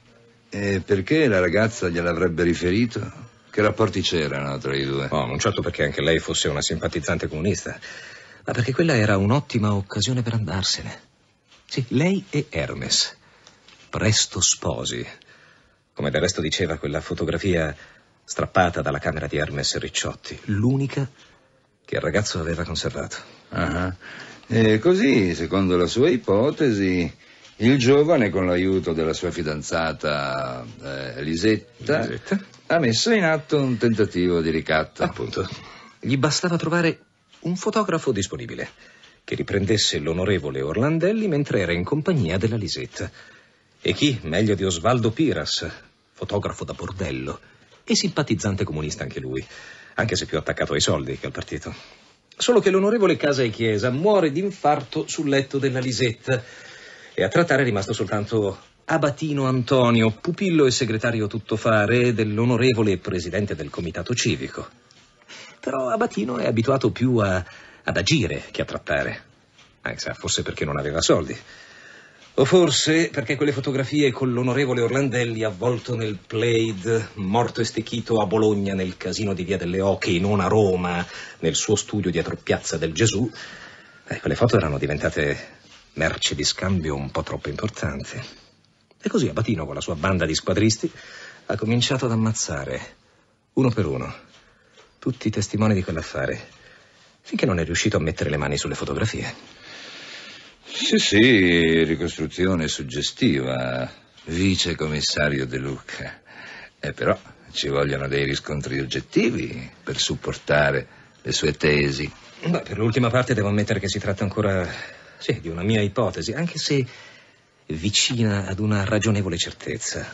E perché la ragazza gliel'avrebbe riferito? Che rapporti c'erano tra i due? No, non certo perché anche lei fosse una simpatizzante comunista, ma perché quella era un'ottima occasione per andarsene. Sì, lei e Hermes, presto sposi. Come del resto diceva quella fotografia strappata dalla camera di Hermes Ricciotti, l'unica che il ragazzo aveva conservato. Ah, e così, secondo la sua ipotesi, il giovane, con l'aiuto della sua fidanzata eh, Lisetta, Lisetta, ha messo in atto un tentativo di ricatto. Appunto. Gli bastava trovare un fotografo disponibile che riprendesse l'onorevole Orlandelli mentre era in compagnia della Lisetta. E chi meglio di Osvaldo Piras, fotografo da bordello e simpatizzante comunista anche lui, anche se più attaccato ai soldi che al partito. Solo che l'onorevole Casa e Chiesa muore d'infarto sul letto della Lisetta e a trattare è rimasto soltanto Abatino Antonio, pupillo e segretario tuttofare dell'onorevole presidente del comitato civico. Però Abatino è abituato più a, ad agire che a trattare. Ah, sa, forse perché non aveva soldi. O forse perché quelle fotografie con l'onorevole Orlandelli avvolto nel plaid, morto e stecchito a Bologna nel casino di Via delle Oche e non a Roma, nel suo studio dietro Piazza del Gesù, eh, quelle foto erano diventate merce di scambio un po' troppo importanti. E così Abatino, con la sua banda di squadristi, ha cominciato ad ammazzare, uno per uno, tutti i testimoni di quell'affare, finché non è riuscito a mettere le mani sulle fotografie. Sì, sì, ricostruzione suggestiva, vice commissario De Luca. E però ci vogliono dei riscontri oggettivi per supportare le sue tesi. Beh, per l'ultima parte devo ammettere che si tratta ancora, sì, di una mia ipotesi, anche se vicina ad una ragionevole certezza.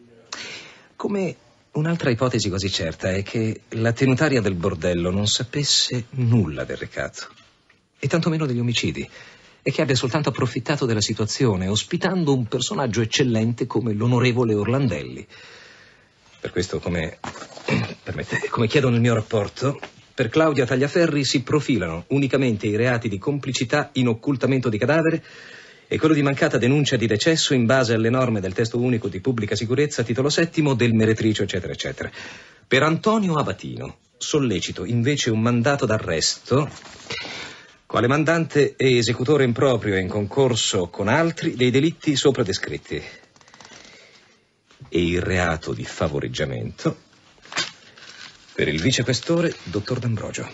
Come un'altra ipotesi quasi certa è che la tenutaria del bordello non sapesse nulla del recato, e tantomeno degli omicidi, e che abbia soltanto approfittato della situazione, ospitando un personaggio eccellente come l'onorevole Orlandelli. Per questo, come, permette, come chiedo nel mio rapporto, per Claudia Tagliaferri si profilano unicamente i reati di complicità in occultamento di cadavere e quello di mancata denuncia di decesso in base alle norme del testo unico di pubblica sicurezza, titolo settimo, del meretricio, eccetera, eccetera. Per Antonio Abatino sollecito invece un mandato d'arresto quale mandante e esecutore improprio in concorso con altri dei delitti sopra descritti, e il reato di favoreggiamento per il vicequestore dottor D'Ambrogio.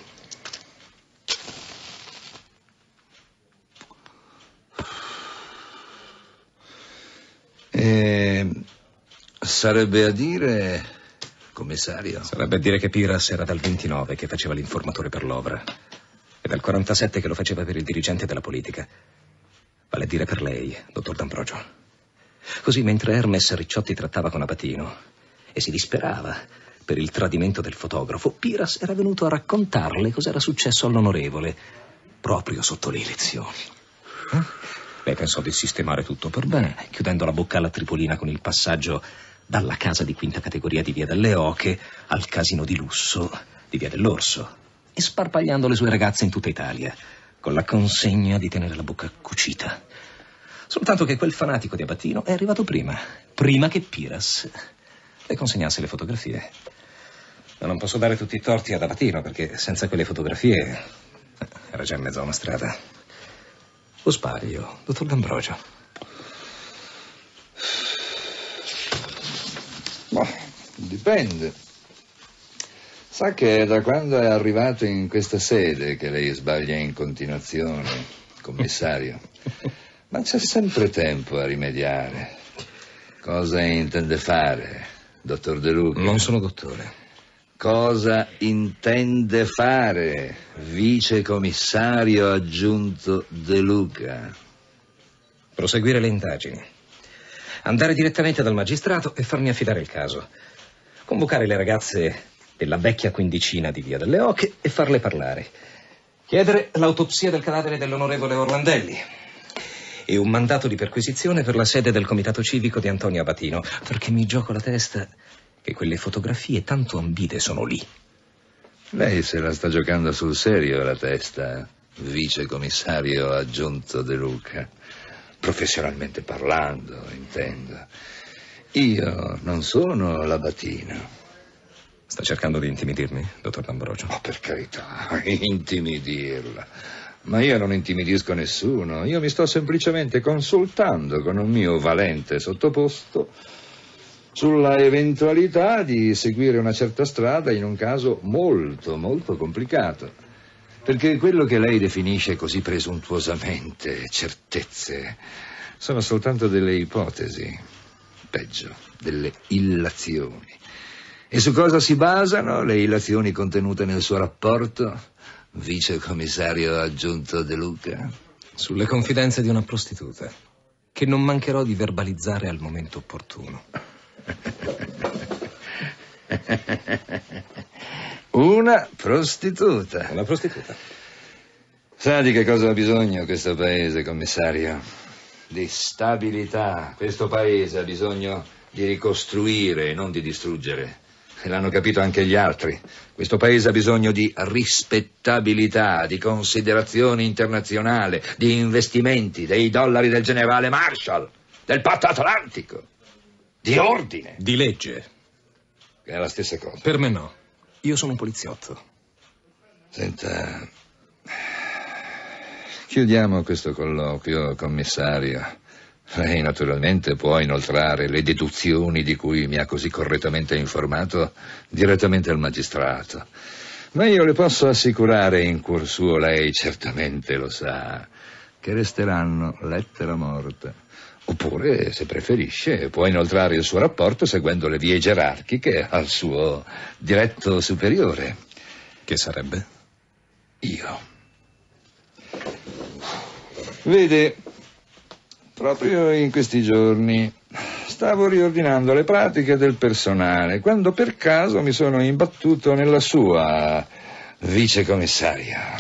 E sarebbe a dire, commissario? Sarebbe a dire che Piras era dal ventinove che faceva l'informatore per l'Ovra e dal quarantasette che lo faceva per il dirigente della politica, vale a dire per lei, dottor D'Ambrogio. Così, mentre Hermes Ricciotti trattava con Abatino e si disperava per il tradimento del fotografo, Piras era venuto a raccontarle cos'era successo all'onorevole proprio sotto le elezioni. Eh? Lei pensò di sistemare tutto per bene, chiudendo la bocca alla Tripolina con il passaggio dalla casa di quinta categoria di Via delle Oche al casino di lusso di Via dell'Orso, e sparpagliando le sue ragazze in tutta Italia, con la consegna di tenere la bocca cucita. Soltanto che quel fanatico di Abatino è arrivato prima, prima che Piras le consegnasse le fotografie. Ma non posso dare tutti i torti ad Abatino, perché senza quelle fotografie era già in mezzo a una strada. O sbaglio, dottor D'Ambrogio? Boh, dipende. Sa che da quando è arrivato in questa sede che lei sbaglia in continuazione, commissario. Ma c'è sempre tempo a rimediare. Cosa intende fare, dottor De Luca? Non sono dottore. Cosa intende fare, vice commissario aggiunto De Luca? Proseguire le indagini. Andare direttamente dal magistrato e farmi affidare il caso. Convocare le ragazze della vecchia quindicina di Via delle Oche e farle parlare. Chiedere l'autopsia del cadavere dell'onorevole Orlandelli e un mandato di perquisizione per la sede del comitato civico di Antonio Abatino, perché mi gioco la testa che quelle fotografie tanto ambite sono lì. Lei se la sta giocando sul serio la testa, vice commissario aggiunto De Luca. Professionalmente parlando, intendo. Io non sono l'Abatino. Sta cercando di intimidirmi, dottor D'Ambrogio? Ma per carità, intimidirla. Ma io non intimidisco nessuno. Io mi sto semplicemente consultando con un mio valente sottoposto sulla eventualità di seguire una certa strada in un caso molto, molto complicato. Perché quello che lei definisce così presuntuosamente certezze sono soltanto delle ipotesi, peggio, delle illazioni. E su cosa si basano le illazioni contenute nel suo rapporto, vice commissario aggiunto De Luca? Sulle confidenze di una prostituta, che non mancherò di verbalizzare al momento opportuno. Una prostituta. Una prostituta. Sa di che cosa ha bisogno questo paese, commissario? Di stabilità. Questo paese ha bisogno di ricostruire e non di distruggere. E l'hanno capito anche gli altri. Questo paese ha bisogno di rispettabilità, di considerazione internazionale, di investimenti, dei dollari del generale Marshall, del patto atlantico, di ordine. Di legge. Che è la stessa cosa. Per me no. Io sono un poliziotto. Senta, chiudiamo questo colloquio, commissario. Lei naturalmente può inoltrare le deduzioni di cui mi ha così correttamente informato direttamente al magistrato. Ma io le posso assicurare in cuor suo, lei certamente lo sa, che resteranno lettera morta. Oppure, se preferisce, può inoltrare il suo rapporto seguendo le vie gerarchiche al suo diretto superiore. Che sarebbe? Io. Vede, proprio in questi giorni stavo riordinando le pratiche del personale quando per caso mi sono imbattuto nella sua vicecommissaria.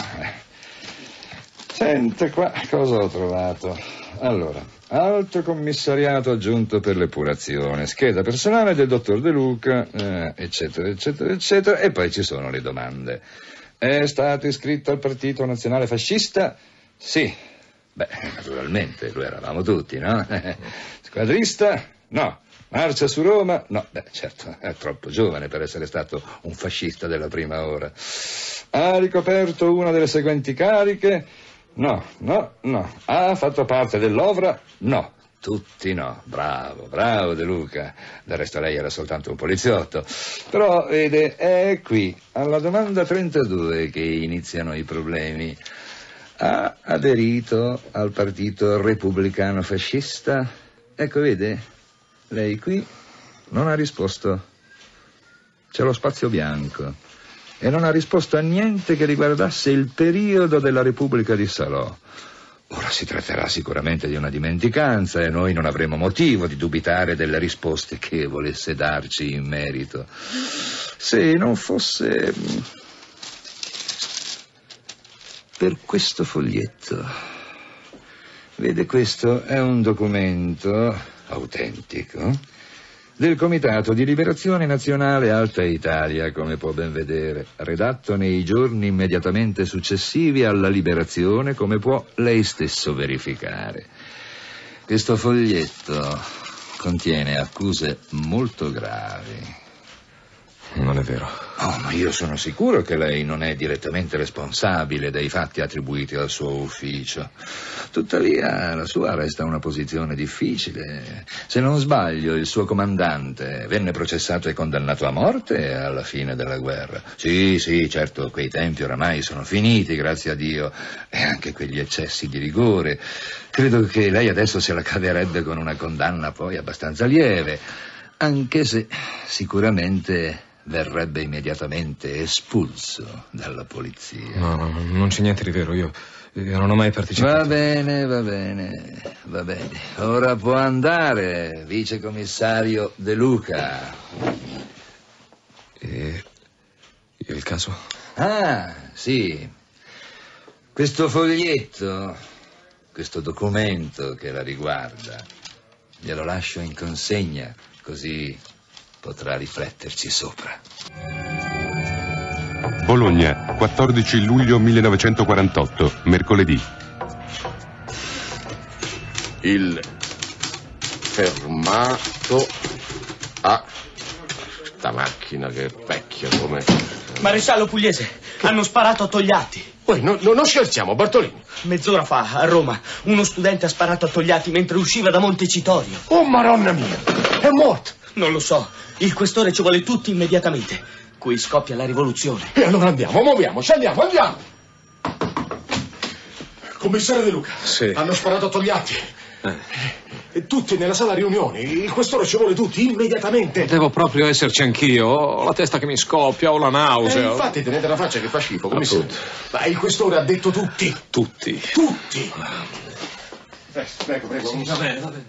Senta qua cosa ho trovato. Allora, Alto Commissariato aggiunto per l'epurazione, scheda personale del dottor De Luca, eh, eccetera, eccetera, eccetera, e poi ci sono le domande. È stato iscritto al Partito Nazionale Fascista? Sì. Beh, naturalmente, lo eravamo tutti, no? Squadrista? No. Marcia su Roma? No. Beh, certo, è troppo giovane per essere stato un fascista della prima ora. Ha ricoperto una delle seguenti cariche? No, no, no. Ha fatto parte dell'Ovra? No. Tutti no. Bravo, bravo De Luca. Del resto lei era soltanto un poliziotto. Però, vede, è qui, alla domanda trentadue, che iniziano i problemi. Ha aderito al partito repubblicano fascista? Ecco, vede, lei qui non ha risposto. C'è lo spazio bianco. E non ha risposto a niente che riguardasse il periodo della Repubblica di Salò. Ora si tratterà sicuramente di una dimenticanza e noi non avremo motivo di dubitare delle risposte che volesse darci in merito. Se non fosse per questo foglietto. Vede, questo è un documento autentico del Comitato di Liberazione Nazionale Alta Italia, come può ben vedere, redatto nei giorni immediatamente successivi alla liberazione, come può lei stesso verificare. Questo foglietto contiene accuse molto gravi. Non è vero. Oh, ma io sono sicuro che lei non è direttamente responsabile dei fatti attribuiti al suo ufficio. Tuttavia, la sua resta una posizione difficile. Se non sbaglio, il suo comandante venne processato e condannato a morte alla fine della guerra. Sì, sì, certo, quei tempi oramai sono finiti, grazie a Dio, e anche quegli eccessi di rigore. Credo che lei adesso se la caverebbe con una condanna poi abbastanza lieve, anche se sicuramente verrebbe immediatamente espulso dalla polizia. No, no, non c'è niente di vero, io, io non ho mai partecipato. Va bene, va bene, va bene. Ora può andare, vicecommissario De Luca. E il caso? Ah, sì. Questo foglietto, questo documento che la riguarda, glielo lascio in consegna, così potrà rifletterci sopra. Bologna, quattordici luglio millenovecentoquarantotto, mercoledì. Il fermato a... sta macchina che è vecchia come... Maresciallo Pugliese, hanno sparato a Togliatti. Poi no, no, non scherziamo, Bartolini. Mezz'ora fa, a Roma, uno studente ha sparato a Togliatti mentre usciva da Montecitorio. Oh, maronna mia, è morto. Non lo so, il questore ci vuole tutti immediatamente. Qui scoppia la rivoluzione. E allora andiamo, muoviamoci, andiamo, andiamo. Commissario De Luca, sì. Hanno sparato a Togliatti. Eh. E tutti nella sala riunioni, il questore ci vuole tutti immediatamente. Devo proprio esserci anch'io, ho la testa che mi scoppia, ho la nausea. Eh, infatti tenete la faccia che fa schifo, commissario. Ma il questore ha detto tutti. Tutti. Tutti. Prego, prego. Sì, va bene, va bene.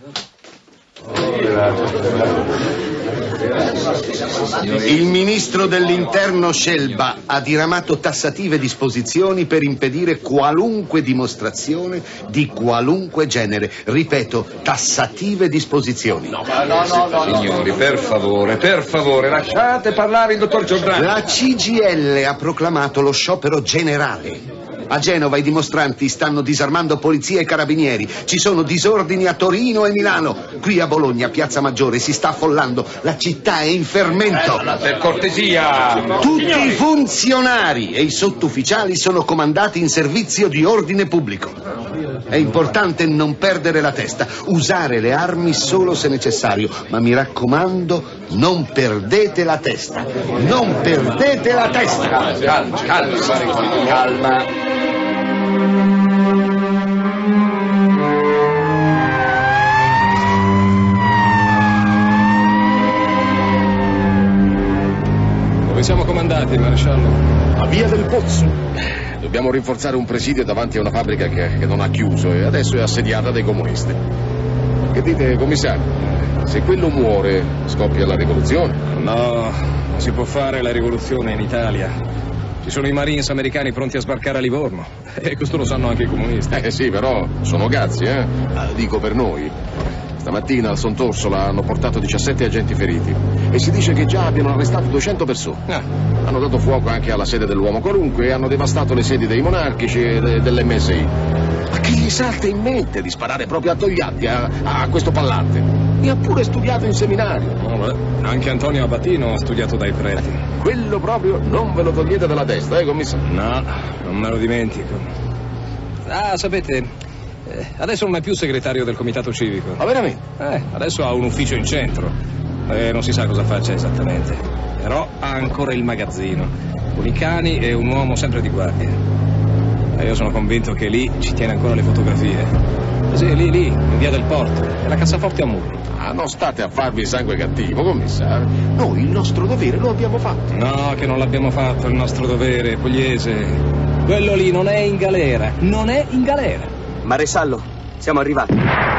Il ministro dell'interno Scelba ha diramato tassative disposizioni per impedire qualunque dimostrazione di qualunque genere. Ripeto, tassative disposizioni. No, no, no, no, signori, per favore, per favore, lasciate parlare il dottor Giordano. La C G I L ha proclamato lo sciopero generale. A Genova i dimostranti stanno disarmando polizia e carabinieri. Ci sono disordini a Torino e Milano. Qui a Bologna, Piazza Maggiore, si sta affollando. La città è in fermento. Eh, per cortesia. Tutti i funzionari e i sottufficiali sono comandati in servizio di ordine pubblico. È importante non perdere la testa, usare le armi solo se necessario, ma mi raccomando, non perdete la testa. Non perdete la testa. Calma, calma, calma. Dove siamo comandati, maresciallo? A Via del Pozzo. Dobbiamo rinforzare un presidio davanti a una fabbrica che, che non ha chiuso e adesso è assediata dai comunisti. Che dite, commissario? Se quello muore, scoppia la rivoluzione? No, non si può fare la rivoluzione in Italia. Ci sono i Marines americani pronti a sbarcare a Livorno. E questo lo sanno anche i comunisti. Eh sì, però sono gazzi, eh? Ah, dico per noi. Stamattina al Sontorsola hanno portato diciassette agenti feriti e si dice che già abbiano arrestato duecento persone. Ah. Hanno dato fuoco anche alla sede dell'Uomo Qualunque e hanno devastato le sedi dei monarchici e de- dell'M S I. Ma che gli salta in mente di sparare proprio a Togliatti, a, a questo pallante? E ha pure studiato in seminario. Oh, beh, anche Antonio Abatino ha studiato dai preti. Quello proprio non ve lo togliete dalla testa, eh, commissario? No, non me lo dimentico. Ah, sapete... Eh, adesso non è più segretario del comitato civico. Ma veramente? Eh, adesso ha un ufficio in centro. Eh, non si sa cosa faccia esattamente. Però ha ancora il magazzino, con i cani e un uomo sempre di guardia. E io sono convinto che lì ci tiene ancora le fotografie. Sì, lì, lì, in via del Porto. E la cassaforte a muro. Ah, non state a farvi sangue cattivo, commissario. Noi il nostro dovere lo abbiamo fatto. No, che non l'abbiamo fatto, il nostro dovere, Pugliese. Quello lì non è in galera. Non è in galera. Maresciallo, siamo arrivati.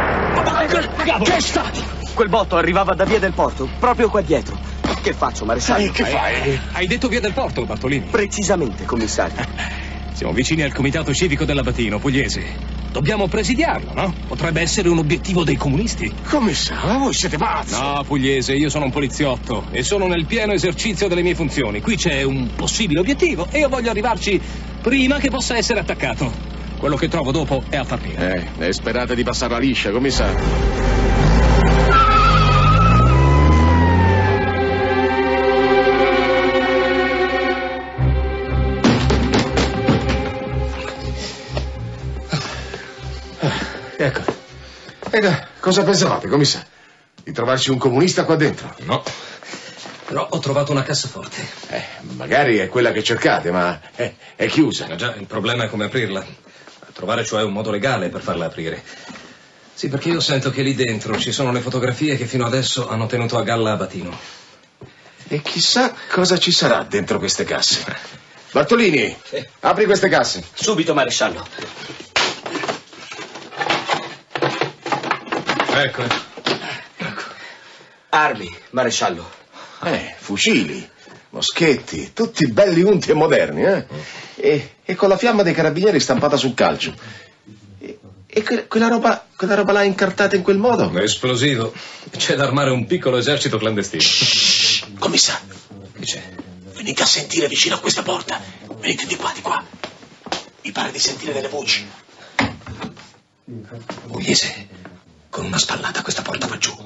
Che sta? Quel botto arrivava da via del Porto, proprio qua dietro. Che faccio, maresciallo? Eh, che fai? Hai detto via del Porto, Bartolini? Precisamente, commissario. Siamo vicini al comitato civico dell'Abatino, Pugliese. Dobbiamo presidiarlo, no? Potrebbe essere un obiettivo dei comunisti. Commissario, voi siete pazzi! No, Pugliese, io sono un poliziotto e sono nel pieno esercizio delle mie funzioni. Qui c'è un possibile obiettivo e io voglio arrivarci prima che possa essere attaccato. Quello che trovo dopo è affar mio. Eh, e sperate di passarla liscia, commissario. Ecco. Ecco, cosa pensavate, commissario? Di trovarci un comunista qua dentro? No. Però ho trovato una cassaforte. Eh, magari è quella che cercate, ma è, è chiusa. Ma già, il problema è come aprirla. Trovare cioè un modo legale per farla aprire. Sì, perché io sento che lì dentro ci sono le fotografie che fino adesso hanno tenuto a galla Abatino. E chissà cosa ci sarà dentro queste casse. Bartolini, sì. Apri queste casse. Subito, maresciallo. Ecco, ecco. Armi, maresciallo. Eh, fucili, moschetti, tutti belli unti e moderni, eh? E, e con la fiamma dei carabinieri stampata sul calcio. E, e que, quella roba, quella roba là incartata in quel modo? È esplosivo. C'è da armare un piccolo esercito clandestino. Shhh, commissario. Che c'è? Venite a sentire vicino a questa porta. Venite di qua, di qua. Mi pare di sentire delle voci. Pugliese, con una spallata questa porta va giù.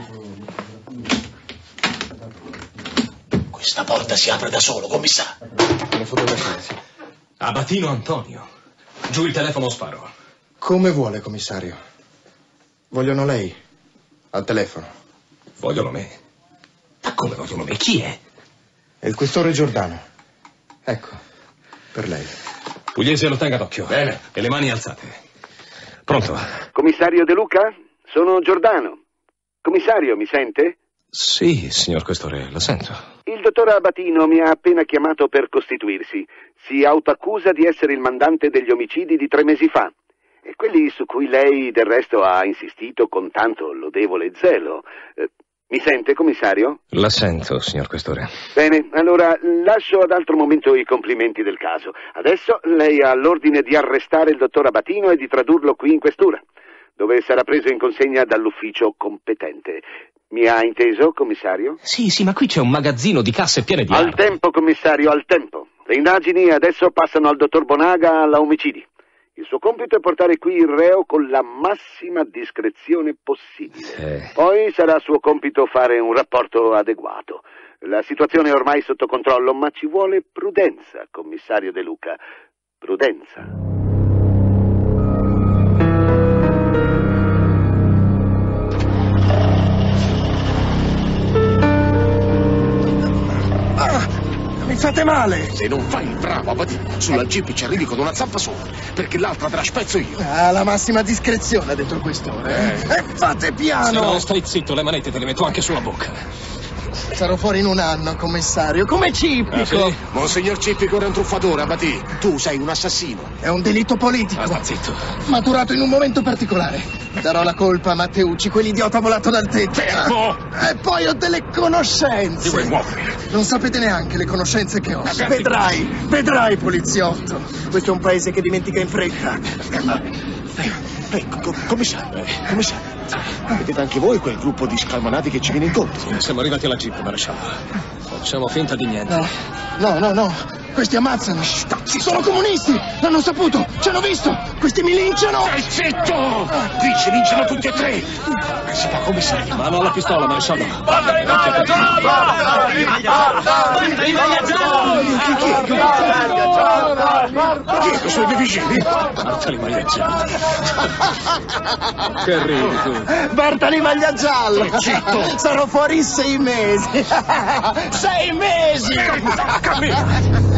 Questa porta si apre da solo, commissario. Le fotografie. Abatino Antonio. Giù il telefono, sparo. Come vuole, commissario. Vogliono lei. Al telefono. Vogliono me? Ma come vogliono me? Chi è? È il questore Giordano. Ecco, per lei. Pugliese, lo tenga d'occhio. Bene. E le mani alzate. Pronto? Commissario De Luca? Sono Giordano. Commissario, mi sente? Sì, signor questore, lo sento. Il dottor Abatino mi ha appena chiamato per costituirsi. Si autoaccusa di essere il mandante degli omicidi di tre mesi fa. e quelli su cui lei del resto ha insistito con tanto lodevole zelo. Eh, mi sente, commissario? La sento, signor Questore. Bene, allora lascio ad altro momento i complimenti del caso. Adesso lei ha l'ordine di arrestare il dottor Abatino e di tradurlo qui in questura, dove sarà preso in consegna dall'ufficio competente. Mi ha inteso, commissario? Sì, sì, ma qui c'è un magazzino di casse piene di Al armi. tempo, commissario, al tempo. Le indagini adesso passano al dottor Bonaga alla omicidi. Il suo compito è portare qui il reo con la massima discrezione possibile. Eh. Poi sarà suo compito fare un rapporto adeguato. La situazione è ormai sotto controllo, ma ci vuole prudenza, commissario De Luca. Prudenza. Mi fate male! Se non fai il bravo, Abatino, sulla jeep ci arrivi con una zampa sola, perché l'altra te la spezzo io. Ah, la massima discrezione, ha detto il questore. Eh. E fate piano! Se non stai zitto, le manette te le metto anche sulla bocca. Sarò fuori in un anno, commissario, come Cippico. Ah, sì? Monsignor Cippico era un truffatore, Abatino. Tu sei un assassino. È un delitto politico. Ah, sta zitto. Maturato in un momento particolare. Darò la colpa a Matteucci, quell'idiota volato dal tetto. Tempo! E poi ho delle conoscenze. Ti vuoi muovere? Non sapete neanche le conoscenze che ho. Vedrai, vedrai, poliziotto. Questo è un paese che dimentica in fretta. Ecco, co commissario, commissario. Vedete anche voi quel gruppo di scalmanati che ci viene incontro? Siamo arrivati alla jeep, maresciallo. Facciamo finta di niente. No, no, no, no. Questi ammazzano. Sono comunisti. L'hanno saputo. Ci hanno visto. Questi mi linciano. Stai zitto! Qui ci linciano tutti e tre. Si fa, commissario. Mano alla pistola, maresciallo. Banda di maglia gialla! Banda di maglia gialla! Chi è? Sono i miei vicini? Banda di maglia gialla. Che ridi tu? Berta di maglia gialla. Zitto. Sarò fuori sei mesi. Sei mesi. Cammina.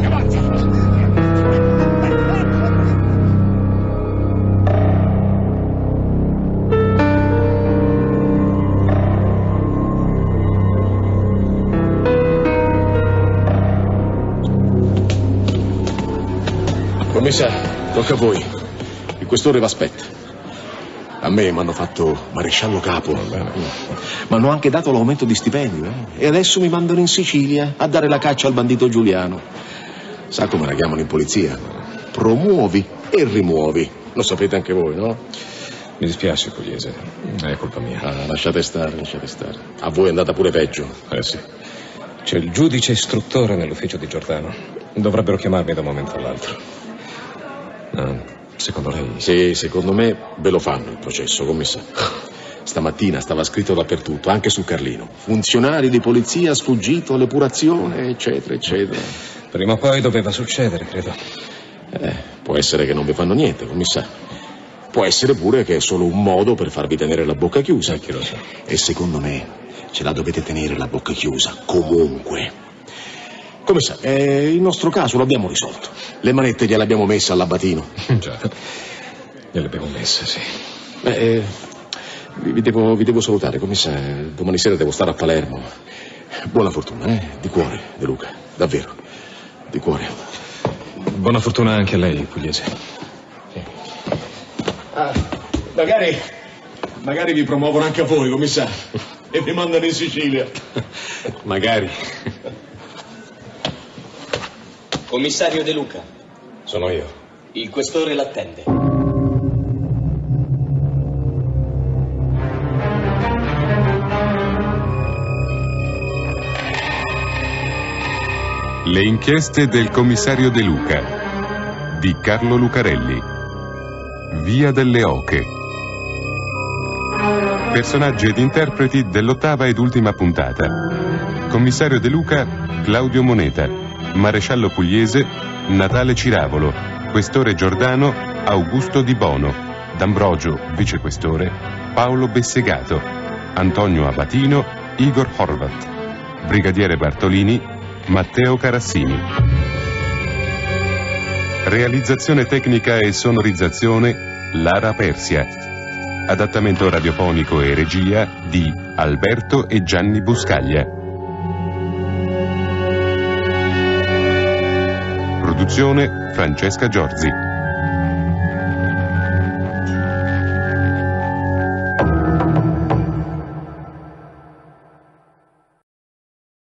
Commissario, tocca a voi. Il questore v'aspetta. A me mi hanno fatto maresciallo capo. Mi hanno anche dato l'aumento di stipendio. Eh? E adesso mi mandano in Sicilia a dare la caccia al bandito Giuliano. Sa come la chiamano in polizia? Promuovi e rimuovi. Lo sapete anche voi, no? Mi dispiace, Pugliese. È colpa mia. Ah, lasciate stare, lasciate stare. A voi è andata pure peggio. Eh sì. C'è il giudice istruttore nell'ufficio di Giordano. Dovrebbero chiamarmi da un momento all'altro. Ah, secondo lei? Sì, secondo me ve lo fanno il processo, commissario. Stamattina stava scritto dappertutto, anche sul Carlino. Funzionari di polizia sfuggito all'epurazione, eccetera, eccetera. Prima o poi doveva succedere, credo. Eh, può essere che non vi fanno niente, commissario. Può essere pure che è solo un modo per farvi tenere la bocca chiusa. Eh, chi lo sa. E secondo me ce la dovete tenere la bocca chiusa, comunque. Commissario, eh, il nostro caso l'abbiamo risolto. Le manette gliele abbiamo messe all'Abatino. Già, gliele abbiamo messe, sì. Beh, eh, vi, devo, vi devo salutare, commissario. Domani sera devo stare a Palermo. Buona fortuna, eh? Di cuore, De Luca. Davvero, di cuore. Buona fortuna anche a lei, Pugliese. Ah, magari, magari vi promuovono anche a voi, commissario. E vi mandano in Sicilia. Magari. Commissario De Luca. Sono io. Il questore l'attende. Le inchieste del commissario De Luca di Carlo Lucarelli. Via delle Oche. Personaggi ed interpreti dell'ottava ed ultima puntata. Commissario De Luca, Claudio Moneta. Maresciallo Pugliese, Natale Ciravolo. Questore Giordano, Augusto Di Bono. D'Ambrogio, vicequestore, Paolo Bessegato. Antonio Abatino, Igor Horvat. Brigadiere Bartolini, Matteo Carassini. Realizzazione tecnica e sonorizzazione, Lara Persia. Adattamento radiofonico e regia di Alberto e Gianni Buscaglia. Produzione Francesca Giorzi.